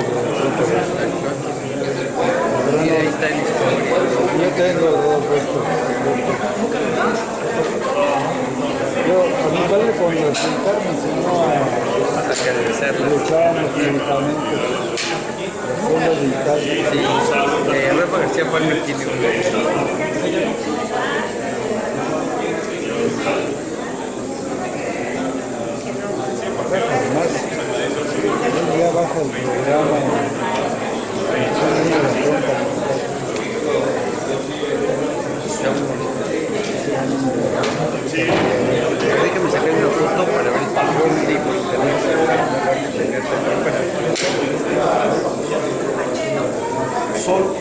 Speaker 12: Y ahí está el historia.
Speaker 10: Yo tengo dos restos. A mi padre cuando el pintar me enseñó a luchar medicamentos.
Speaker 12: Sí, Rafa García Palmer tiene un
Speaker 10: además, él ya baja el programa
Speaker 12: déjame sacar una foto para ver el patrón de
Speaker 2: Sol.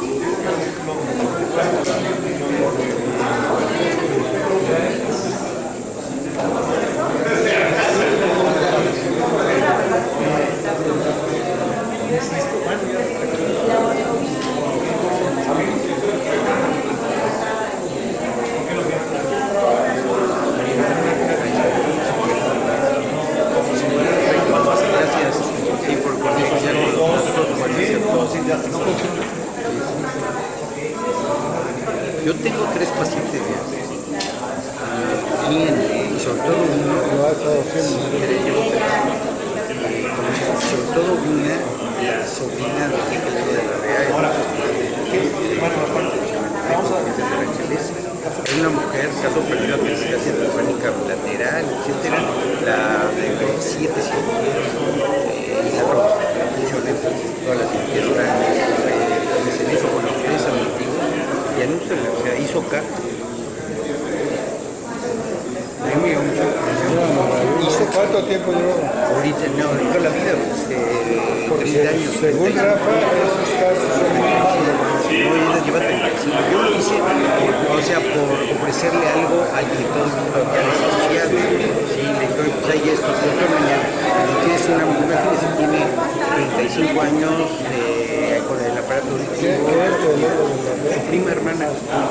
Speaker 12: Yo tengo 3 pacientes de y sobre todo uno, sobre todo una sobrina de la Real, es una mujer que ha perdido resistencia telefónica bilateral, etcétera, la de 7 todas las limpiezas se hizo con los antiguos y anuncio se hizo acá.
Speaker 10: ¿Hizo cuánto tiempo llevó?
Speaker 12: Ahorita no, toda la vida, 30 años.
Speaker 10: Según Rafa, esos casos son
Speaker 12: no, ella lleva 35. Yo lo hice, o sea, por ofrecerle algo al que todo el mundo ya necesitaba. Sí, le digo, pues hay esto, otra mañana. Tienes una mujer que tiene 35 años con el aparato auditivo. Su prima hermana.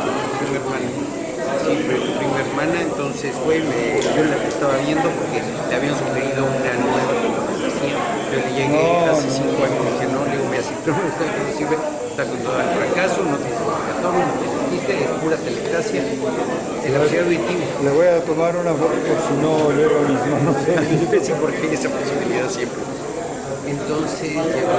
Speaker 12: Sí, pero su prima hermana, entonces yo la estaba viendo porque le habían sugerido una nueva tecnología. Yo le llegué hace 5 años y dije, no, le digo, mira, si no sirve, está con todo el fracaso, no tiene retorno, no tiene quiste, es pura telectasia, el auxiliar auditivo.
Speaker 10: Le voy a tomar una foto por si no llevo mis manos.
Speaker 12: Sí, porque hay esa posibilidad siempre. Entonces llegó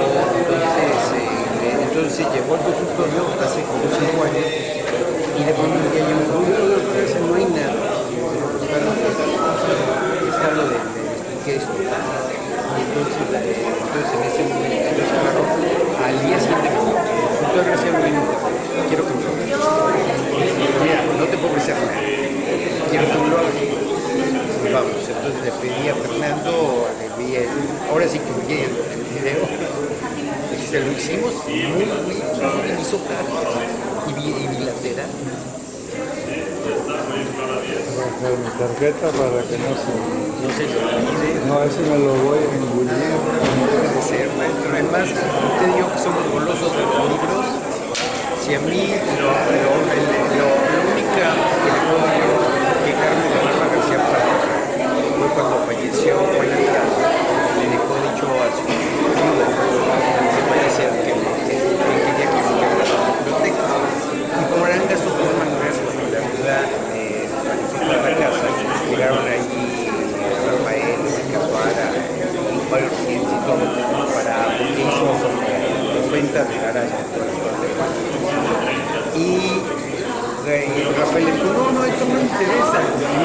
Speaker 12: al consultorio hace como 5 años y de pronto me llamó, no hay nada. Está lo de expliqué esto. Y entonces en ese momento yo se agarró al día siguiente me dijo, doctor García, quiero que me lo hagas. Mira, no te puedo ofrecer nada. Quiero que me lo hagas. Vamos, entonces le pedí a Fernando, ahora sí que vi el video, y se lo hicimos muy hizo y bilateral.
Speaker 10: Mi tarjeta para que no se
Speaker 12: olvide.
Speaker 10: No, eso me lo voy a engullir.
Speaker 12: No debe ser, maestro. Además, usted y yo que somos golosos de los libros, si a mí lo única que le puedo yo quejarme de Rafa García Palmer fue cuando falleció Juan Alcalá, le dejó dicho a su viuda, se parece al que quería que se quedara en la biblioteca. Y como eran gastos por manuales, cuando la viuda manifestó la casa, llegaron allí Rafael, Casuara, varios clientes y todo, para porque hizo venta de garaje. Y Rafael le dijo, no, esto no me interesa.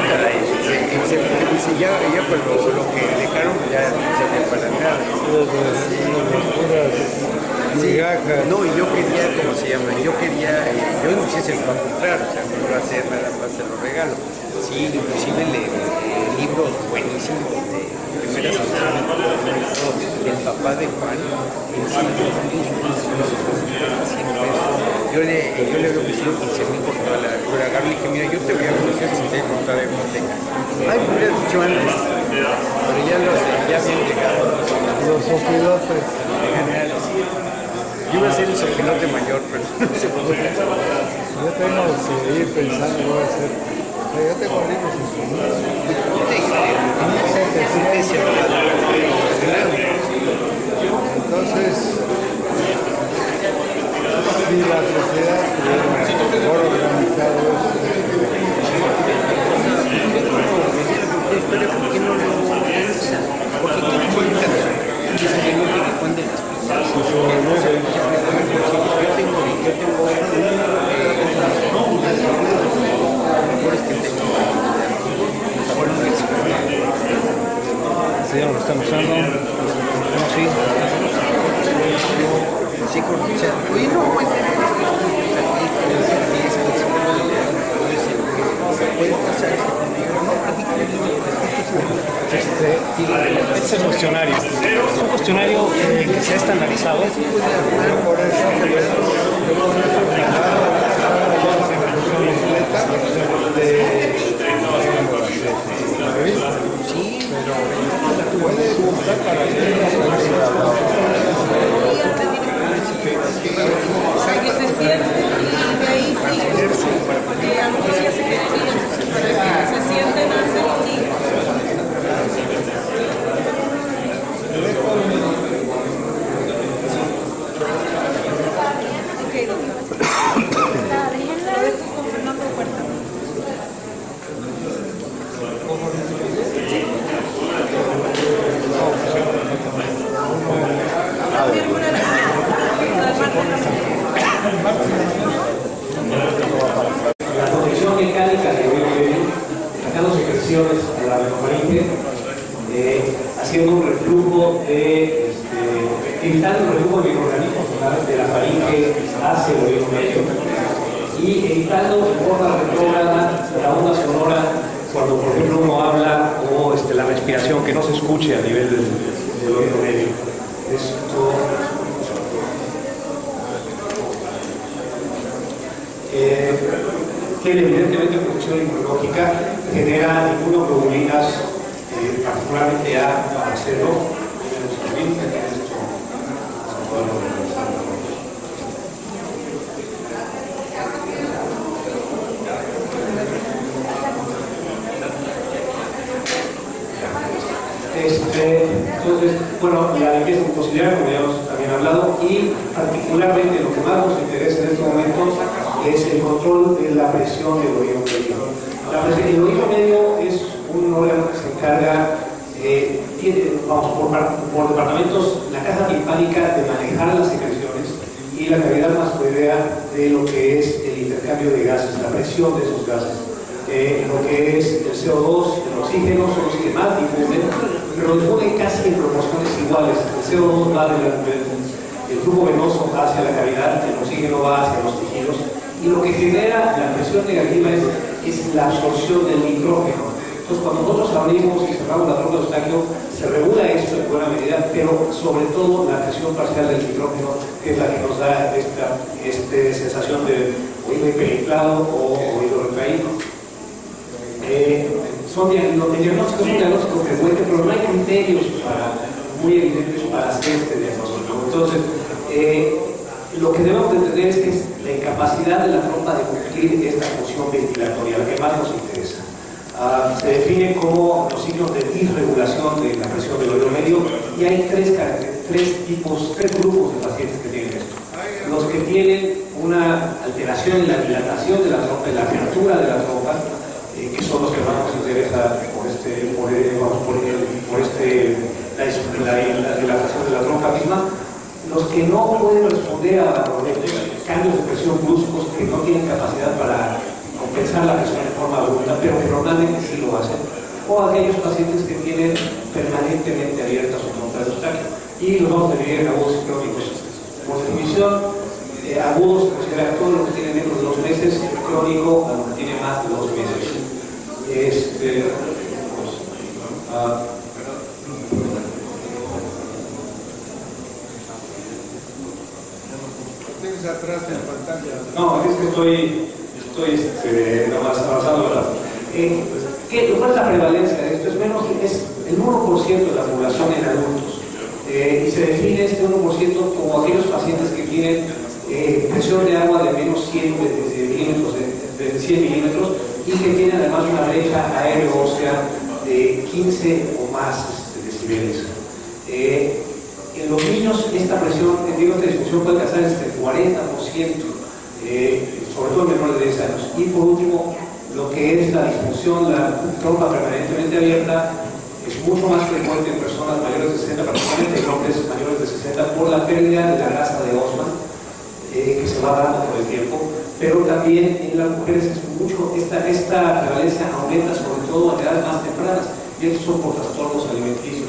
Speaker 12: Dice, ya pues lo que dejaron ya no servía para nada. Sí, no, y yo quería, ¿cómo se llama? Yo inclusive se lo va a comprar, o sea, no lo va a hacer nada más, se lo regalo. Sí, inclusive libros buenísimos de primeras ediciones, del papá de Juan, yo le había ofrecido 15,000 por toda la lectura. Agarré y dije, mira, yo te voy a ofrecer si te voy a contar de biblioteca. Ay, me hubiera dicho antes, pero ya habían llegado.
Speaker 10: Los opilotes.
Speaker 12: Yo iba a ser el sopilote mayor, pero no se pudo.
Speaker 10: Yo tengo que ir pensando qué voy a hacer. Yo tengo libros instrumentos. Entonces, si la sociedad tuviera mejor organizado eso,
Speaker 12: Pero ¿por qué no lo organiza? Porque ¿qué cuenta? Necesariamente que cuenten las personas. Yo tengo mejores que tengo.
Speaker 1: Sí, lo están usando. No, sí.
Speaker 12: Sí, oye, no, pues. Puede pasar
Speaker 1: Este es el cuestionario. Es un cuestionario que se ha estandarizado.
Speaker 10: por eso
Speaker 12: sí,
Speaker 10: pero puede usar para
Speaker 11: que se siente y de ahí sigue. Porque algunos ya se quedan para que se sienten a hacer y sigue. Ok, doctora. Lo dejo con Fernando Huerta.
Speaker 1: La protección mecánica de sacando secreciones a la faringe, haciendo un reflujo de, evitando el reflujo de microorganismos de la faringe hacia el oído medio y evitando en forma retrógrada la onda sonora cuando, por ejemplo, uno habla o la respiración que no se escuche a nivel del oído medio. Esto tiene evidentemente protección inmunológica, genera inmunoglobulinas, particularmente A para hacerlo. Entonces, bueno, la limpieza mucociliar, como ya hemos también hablado, y particularmente lo que más nos interesa en este momento es el control de la presión del oído medio. El oído medio es un órgano que se encarga, por departamentos, la caja timpánica de manejar las secreciones y la cavidad mastoidea de lo que es el intercambio de gases, la presión de esos gases. Lo que es el CO2, el oxígeno son los que más difunden, pero difunden casi en proporciones iguales. El CO2 va del flujo venoso hacia la cavidad, el oxígeno va hacia los tejidos, y lo que genera la presión negativa es la absorción del nitrógeno. Entonces, cuando nosotros abrimos y cerramos la trompa de Eustaquio, se regula esto en buena medida, pero sobre todo la presión parcial del nitrógeno, que es la que nos da esta sensación de oído hiperinflado o oído retraído. El diagnóstico es un diagnóstico frecuente, pero no hay criterios muy evidentes para hacer este diagnóstico. Entonces, lo que debemos de entender es que es la incapacidad de la trompa de cumplir esta función ventilatoria, la que más nos interesa. Se define como los signos de disregulación de la presión del oído medio, y hay tres grupos de pacientes que tienen esto. Los que tienen una alteración en la dilatación de la trompa, en la apertura de la trompa, que son los que más nos interesa la dilatación de la trompa misma. Los que no pueden responder a cambios de presión bruscos, que no tienen capacidad para compensar la presión de forma abrupta, pero que normalmente sí lo hacen, o aquellos pacientes que tienen permanentemente abierta su trompa de Eustaquio, y los vamos a dividir en agudos y crónicos. Por definición, agudos se considera todo lo que tiene menos de 2 meses, crónico a lo que tiene más de 2 meses.
Speaker 10: tienes atrás en pantalla.
Speaker 1: No, es que estoy nomás avanzando, ¿verdad? ¿Cuál es la prevalencia de esto? Es el 1% de la población en adultos. y se define este 1% como aquellos pacientes que tienen presión de agua de menos 100 milímetros, de 100 milímetros, y que tienen además una brecha aéreo-ósea de 15 o más decibeles. En los niños esta presión, esta disfunción puede alcanzar hasta el 40%, sobre todo en menores de 10 años. Y por último, lo que es la disfunción, la trompa permanentemente abierta, es mucho más frecuente en personas mayores de 60, particularmente en hombres mayores de 60, por la pérdida de la grasa de Osman, que se va dando con el tiempo, pero también en las mujeres es mucho, esta prevalencia aumenta sobre todo a edades más tempranas, y estos son por trastornos alimenticios.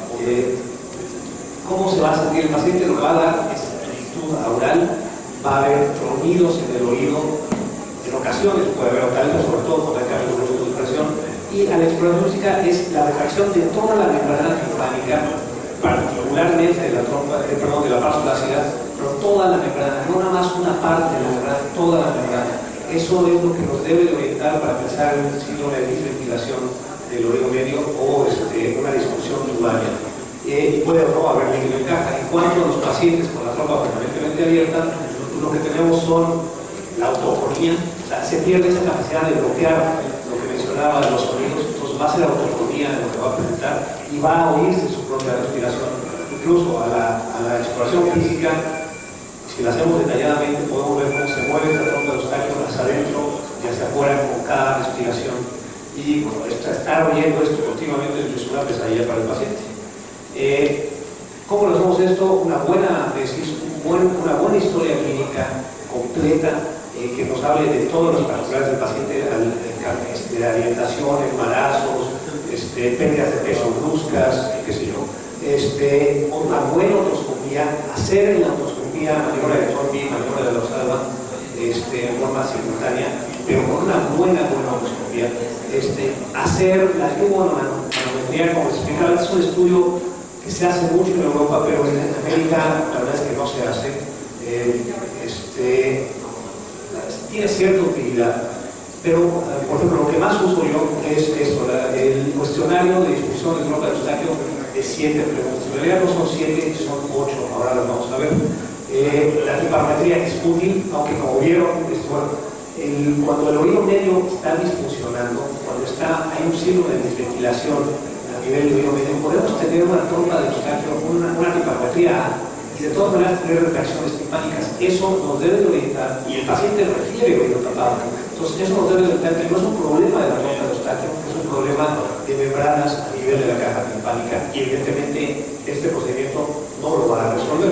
Speaker 1: ¿Cómo se va a sentir el paciente? Lo que va a dar es amplitud aural, va a haber tronidos en el oído, en ocasiones puede haber ocalipos, sobre todo con el cambio de presión, y a la exploración física es la retracción de toda la membrana timpánica, particularmente de la trompa, de la parte ácida, pero toda la membrana, no nada más una parte de la membrana, toda la membrana. Eso es lo que nos debe de orientar para pensar en un síndrome de disventilación del oído medio o una disfunción tubaria. Y puede o no haber líquido en caja. En cuanto a los pacientes con la trompa permanentemente abierta, lo que tenemos son la autofonía, o sea, se pierde esa capacidad de bloquear lo que mencionaba de los sonidos, entonces va a ser autofonía de lo que va a presentar y va a oírse su propia respiración. Incluso a la exploración física, si la hacemos detalladamente, podemos ver cómo se mueve esta trompa de Eustaquio hacia adentro y hacia afuera con cada respiración. Y bueno, estar oyendo esto continuamente es una pesadilla para el paciente. ¿Cómo lo hacemos esto? Una buena historia clínica completa que nos hable de todos los particulares del paciente, de alimentación, embarazos, pérdidas de peso bruscas, qué sé yo. Una buena otoscopía, hacer la otoscopía, maniobra de Torbi, maniobra de los Alba, en forma simultánea, pero con una buena otoscopía. Hacer la manometría, como se explicaba, es un estudio que se hace mucho en Europa, pero en América la verdad es que no se hace. Tiene cierta utilidad, pero por ejemplo lo que más uso yo es esto, el cuestionario de disfunción de trompa de Eustaquio de 7 preguntas. En realidad no son 7, son 8, ahora las vamos a ver. La timparometría es útil, aunque como vieron, cuando el oído medio está disfuncionando, cuando hay un síndrome de desventilación a nivel del oído medio, podemos tener una trompa de Eustaquio, una timparometría y de todas maneras tener retracciones timpánicas. Eso nos debe de orientar, y el paciente refiere oído tapado. Entonces eso nos debe de orientar que no es un problema de la trompa de Eustaquio, es un problema de membranas a nivel de la caja timpánica, y evidentemente este procedimiento no lo va a resolver.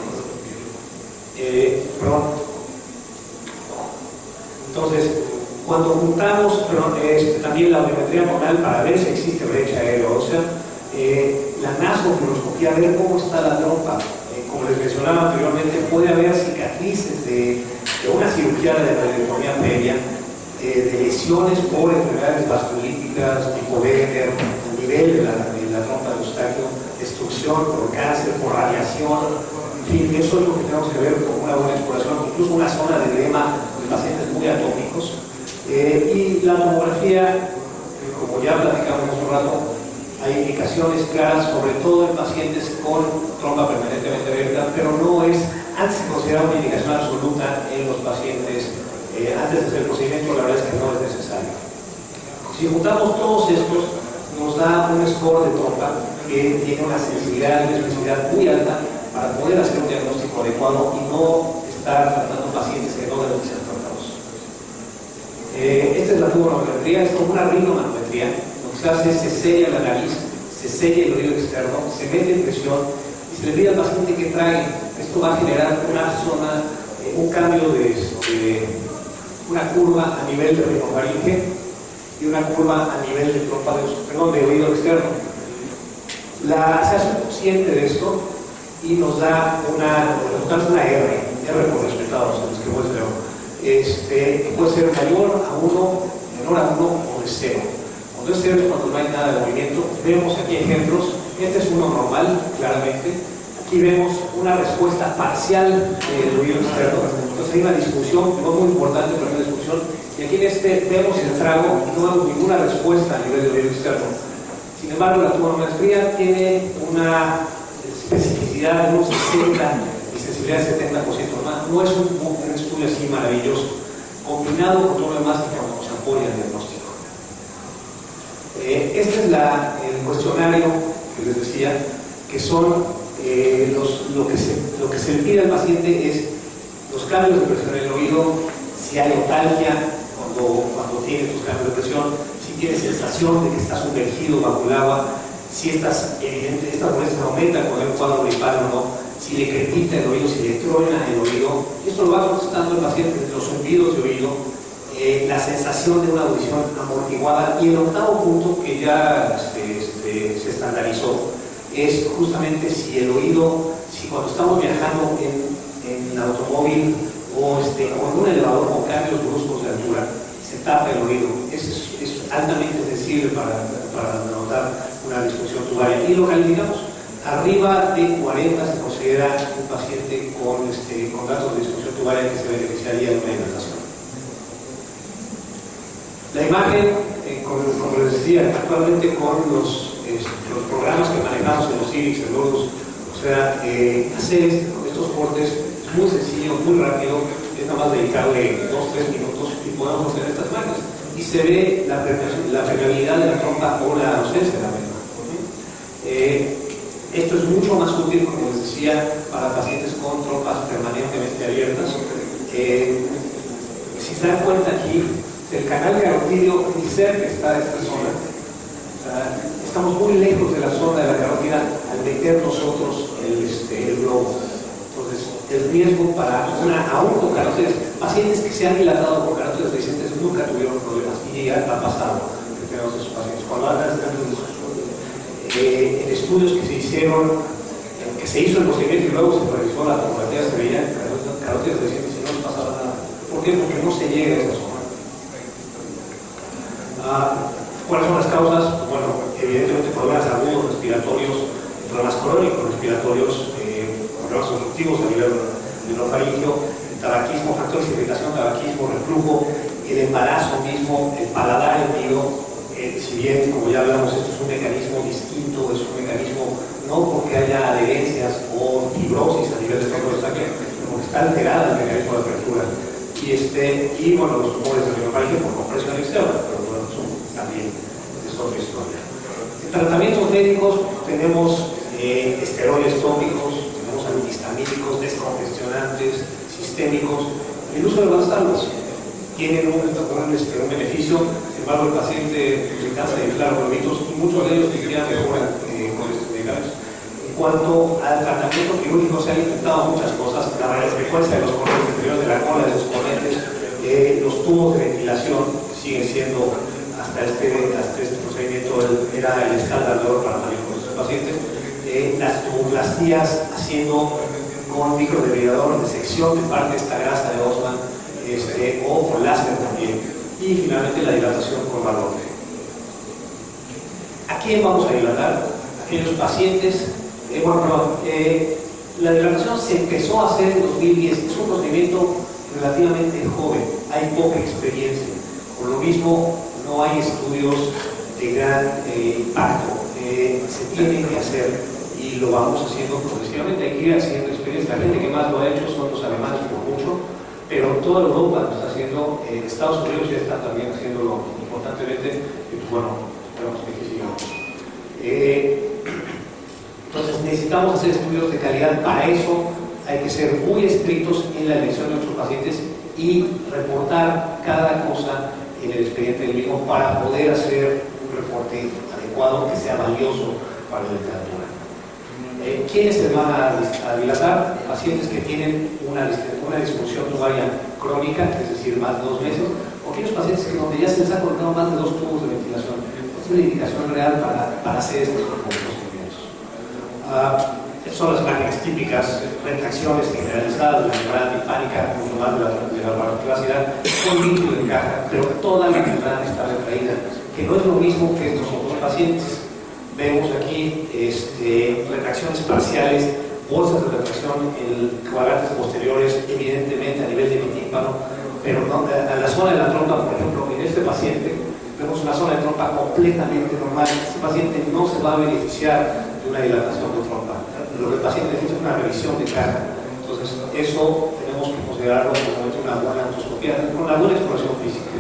Speaker 1: Entonces, cuando juntamos también la audiometría tonal para ver si existe brecha aéreo-ósea, la nasofluoroscopía, ver cómo está la trompa. Como les mencionaba anteriormente, puede haber cicatrices de una cirugía de radiotomía previa, de lesiones por enfermedades vasculíticas, tipo Wegener, a nivel de la trompa de Eustaquio, destrucción por cáncer, por radiación, en fin, eso es lo que tenemos que ver con una buena exploración, incluso una zona de edema de pacientes muy atómicos. Y la tomografía, como ya platicamos hace un rato, hay indicaciones claras, sobre todo en pacientes con trompa permanentemente abierta, pero no es, antes se considera una indicación absoluta en los pacientes, antes de hacer el procedimiento, la verdad es que no es necesario. Si juntamos todos estos, nos da un score de trompa que tiene una sensibilidad y una especificidad muy alta para poder hacer un diagnóstico adecuado y no estar tratando pacientes que no deben ser tratados. Esta es la tubonometría, es como una rhinomanometría. Lo que se hace es se sella la nariz, se sella el oído externo, se mete en presión y se le pide al paciente que trague. Esto va a generar una zona, un cambio una curva a nivel de rinofaringe y una curva a nivel de trompa de oído externo. Se hace consciente de esto y nos da una R por resultados, en los que puedes ver, que puede ser mayor a 1, menor a 1 o de 0. Cuando es 0 es cuando no hay nada de movimiento. Vemos aquí ejemplos. Este es uno normal, claramente. Aquí vemos una respuesta parcial del oído externo. Entonces hay una disfunción, no muy importante, pero una disfunción. Y aquí en vemos el trago y no vemos ninguna respuesta a nivel del oído externo. Sin embargo, la tubonometría tiene especificidad de un 60 y sensibilidad del 70% más. No es un estudio así maravilloso, combinado con todo lo demás que nos apoya el diagnóstico. Este es el cuestionario que les decía, que son lo que se le pide al paciente es los cambios de presión en el oído, si hay otalgia cuando tiene estos cambios de presión, si tiene sensación de que está sumergido bajo el agua, si estas molestias aumentan con el cuadro gripal o no, si le crepita el oído, si le truena el oído. Esto lo va contestando el paciente, los zumbidos de oído, la sensación de una audición amortiguada, y el octavo punto que ya se estandarizó es justamente si el oído, si cuando estamos viajando en automóvil o en un elevador con cambios bruscos de altura, se tapa el oído. Es altamente sensible para notar una disfunción tubaria, y lo calificamos. Arriba de 40 se considera un paciente con datos de disfunción tubaria que se beneficiaría de una hidratación. La imagen, como les decía, actualmente con los programas que manejamos en los CIVICs, en los, o sea, hacer estos cortes es muy sencillo, muy rápido, es nada más dedicarle 2-3 minutos y podemos hacer estas imágenes. Y se ve la permeabilidad de la trompa o la ausencia de la misma. Esto es mucho más útil, como les decía, para pacientes con trompas permanentemente abiertas. Si se dan cuenta aquí, el canal carotidio ni cerca está de esta zona. Estamos muy lejos de la zona de la carótida al meter nosotros el globo. Entonces, el riesgo para aún con carótidas, pacientes que se han dilatado con carótidas deficientes nunca tuvieron problemas, y ya ha pasado que tenemos esos pacientes. Cuando hablan en estudios que se hicieron, que se hizo el procedimiento y luego se revisó la tomografía, se veían carótidas deficientes y no les pasaba nada. ¿Por qué? Porque no se llega a esa zona. ¿Cuáles son las causas? Bueno, evidentemente problemas agudos respiratorios, problemas crónicos respiratorios, problemas obstructivos a nivel neurofaringeo, tabaquismo, factores de irritación, tabaquismo, reflujo, el embarazo mismo, el paladar hendido. Si bien, como ya hablamos, esto es un mecanismo distinto, es un mecanismo no porque haya adherencias o fibrosis a nivel de fondo de sangre, porque está alterada el mecanismo de apertura. Y bueno, los tumores de neurofaringeo por compresión externa, pero bueno, son también es otra historia. En tratamientos médicos tenemos esteroides tópicos, tenemos antihistamínicos, descongestionantes, sistémicos. El uso de las salvas tienen un beneficio. Sin embargo, el paciente se cansa de inflar globitos y muchos de ellos ni siquiera mejoran con estos medicamentos. En cuanto al tratamiento quirúrgico, se han intentado muchas cosas. La frecuencia de los cortes interiores de la cola, de los ponentes, los tubos de ventilación siguen siendo, hasta este procedimiento, era el estándar de oro para manejo de estos pacientes. Las tuboplastías haciendo con microdebridador de sección de parte de esta grasa de Osman, o con láser también. Y finalmente la dilatación con valor. ¿A quién vamos a dilatar? Aquellos pacientes. La dilatación se empezó a hacer en 2010. Es un procedimiento relativamente joven, hay poca experiencia. Por lo mismo, no hay estudios de gran impacto. Se tiene que hacer y lo vamos haciendo progresivamente. Hay que ir haciendo experiencia. La gente que más lo ha hecho son los alemanes por mucho, pero toda Europa lo está haciendo. Estados Unidos ya está también haciéndolo importantemente. Y pues bueno, esperamos que aquí sigamos. Entonces necesitamos hacer estudios de calidad. Para eso hay que ser muy estrictos en la elección de nuestros pacientes y reportar cada cosa en el expediente del mismo para poder hacer un reporte adecuado que sea valioso para la literatura. ¿Quiénes se van a dilatar? Pacientes que tienen una disfunción tubaria crónica, es decir, más de 2 meses, o aquellos pacientes que donde ya se les ha colocado más de 2 tubos de ventilación. Es una indicación real para hacer estos procedimientos. Son las imágenes típicas, retracciones generalizadas, la membrana timpánica, mucho más de la particulosidad, con líquido de caja, pero toda la membrana está retraída, que no es lo mismo que estos otros pacientes. Vemos aquí retracciones parciales, bolsas de retracción en cuadrantes posteriores, evidentemente a nivel de mi tímpano, pero no, a la zona de la trompa, por ejemplo, en este paciente, vemos una zona de trompa completamente normal. Este paciente no se va a beneficiar de una dilatación de trompa. Lo pero el paciente necesita una revisión de cara. Entonces, eso tenemos que considerarlo como una buena endoscopía, con una buena exploración física.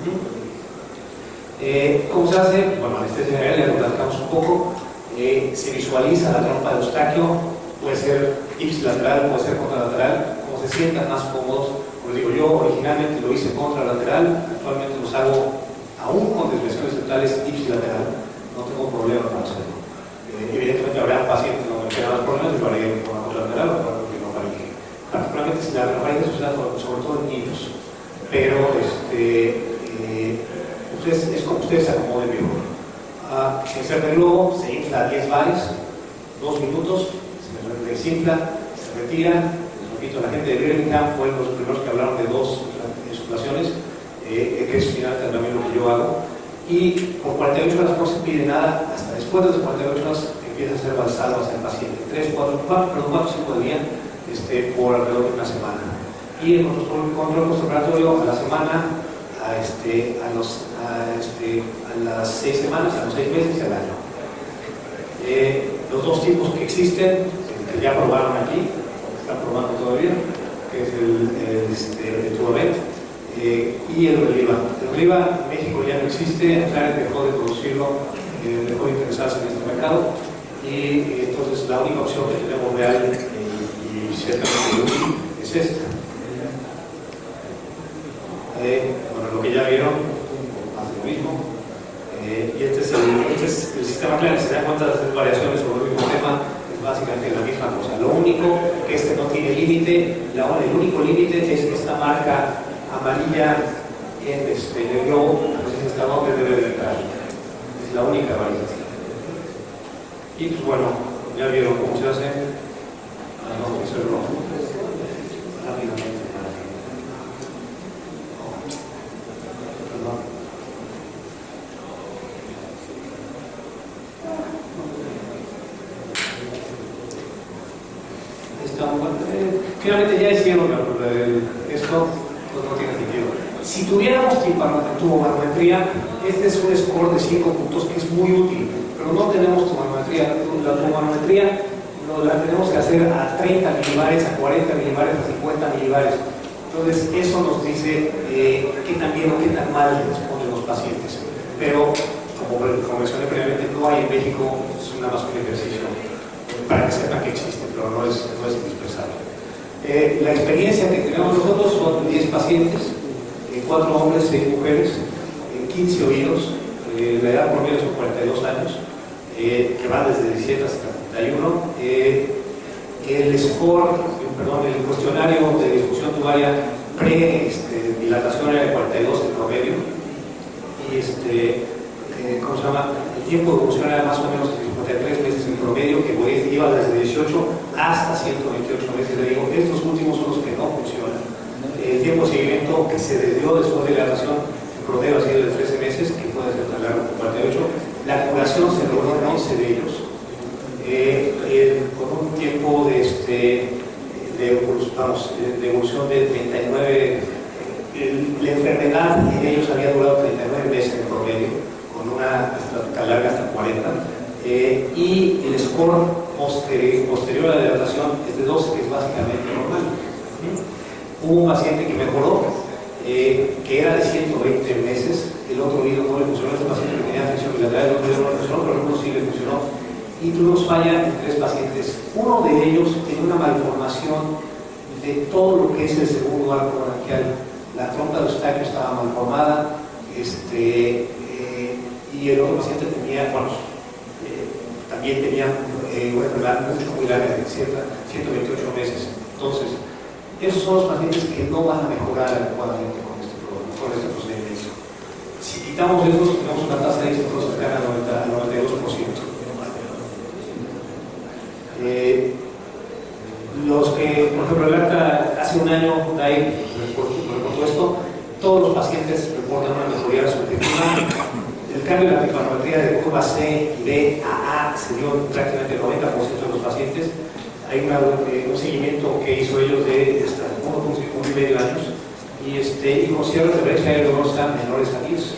Speaker 1: ¿Cómo se hace? Bueno, anestesia general, ya lo platicamos un poco. Se visualiza la trompa de Eustaquio, puede ser ipsilateral, puede ser contralateral, como se sientan más cómodos. Como digo, yo originalmente lo hice contralateral, actualmente los hago aún con desviaciones centrales ipsilateral, no tengo problema para hacerlo. Evidentemente habrá pacientes que no me quedan más problemas y lo haré con la contralateral o con la rinofaringe. Particularmente si la rinofaringe se usa sobre todo en niños, pero es como ustedes se acomoden mejor. Se inserta el globo, se infla a 10 bares, 2 minutos, se desinfla, se retira. Les repito, la gente de Birmingham fue los primeros que hablaron de 2 insuflaciones, que es finalmente también lo que yo hago. Y por 48 horas no se pide nada, hasta después de las 48 horas empieza a ser balsado hacia el paciente. 3, 4, 5 de día, por alrededor de una semana. Y el control postoperatorio a la semana, a las 6 semanas, a los 6 meses y al año. Los 2 tipos que existen, que ya probaron aquí, que están probando todavía, que es el Tubamet y el Reliva. El Reliva en México ya no existe, Aclaret dejó de producirlo, dejó de interesarse en este mercado, y entonces la única opción que tenemos real y ciertamente útil es esta. Bueno, lo que ya vieron, hace lo mismo. Y este es el sistema Clarence. Se dan cuenta de las variaciones sobre el mismo tema, es básicamente la misma cosa. Lo único que no tiene límite, el único límite es esta marca amarilla en el globo, entonces esta donde debe de entrar. Es la única variación. Y pues bueno, ya vieron cómo se hace. Vamos a hacerlo rápidamente. Finalmente ya hicieron esto, pues no tiene sentido. Si tuviéramos tubobarometría, este es un score de 5 puntos que es muy útil, pero no tenemos tubobarometría. La tubobarometría la tenemos que hacer a 30 milibares, a 40 milibares, a 50 milibares. Entonces eso nos dice qué tan bien o qué tan mal responden los pacientes. Pero como mencioné previamente, no hay en México, es nada más un ejercicio para que sepan que existe, pero no es indispensable. La experiencia que tenemos nosotros son 10 pacientes, 4 hombres, 6 mujeres, 15 oídos, la edad promedio son 42 años, que va desde 17 hasta 31. El cuestionario de disfunción tubaria pre-dilatación era de 42 en promedio, y ¿cómo se llama? El tiempo de evolución era más o menos 53 meses en promedio, que iba desde 18 hasta 128 meses. Le digo, estos últimos son los que no funcionan. El tiempo de seguimiento que se dio después de dilatación en promedio ha sido de 13 meses, que puede ser tan largo como 48. La curación se logró en 11 de ellos, con un tiempo de evolución de 39. La enfermedad en ellos había durado 39 meses en promedio, con una estática larga hasta 40, y el score posterior a la dilatación es de 12, que es básicamente normal. Hubo un paciente que mejoró, que era de 120 meses, el otro oído no le funcionó, este paciente que tenía afección bilateral, el otro oído no le funcionó, pero el otro sí le funcionó, y tuvimos falla en 3 pacientes. Uno de ellos tenía una malformación de todo lo que es el segundo arco branquial. La trompa de Eustaquio estaba malformada, y el otro paciente tenía, también tenía una enfermedad muy larga, de 128 meses. Entonces, esos son los pacientes que no van a mejorar adecuadamente con este procedimiento. Si quitamos esos, tenemos una tasa de éxito cercana al 92%. Los que, por ejemplo, el acta hace un año, reportó esto, todos los pacientes reportan una mejoría subjetiva. El cambio de la piparometría de curva C y B a A se dio en prácticamente el 90% de los pacientes. Hay un seguimiento que hizo ellos de hasta 1,5 años, y con cierres de brecha aeruginosa menores a 10.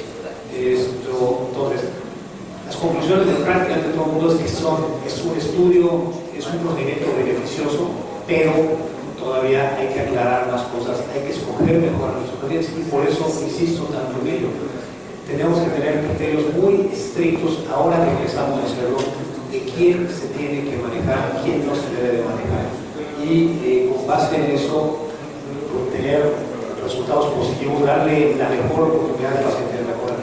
Speaker 1: Entonces, las conclusiones de prácticamente todo el mundo es que es un estudio, es un procedimiento beneficioso, pero todavía hay que aclarar más cosas, hay que escoger mejor a nuestros pacientes y por eso insisto tanto en ello. Tenemos que tener criterios muy estrictos ahora que empezamos a hacerlo, de quién se tiene que manejar, quién no se debe de manejar. Y con base en eso, obtener resultados positivos, darle la mejor oportunidad al paciente de mejorar.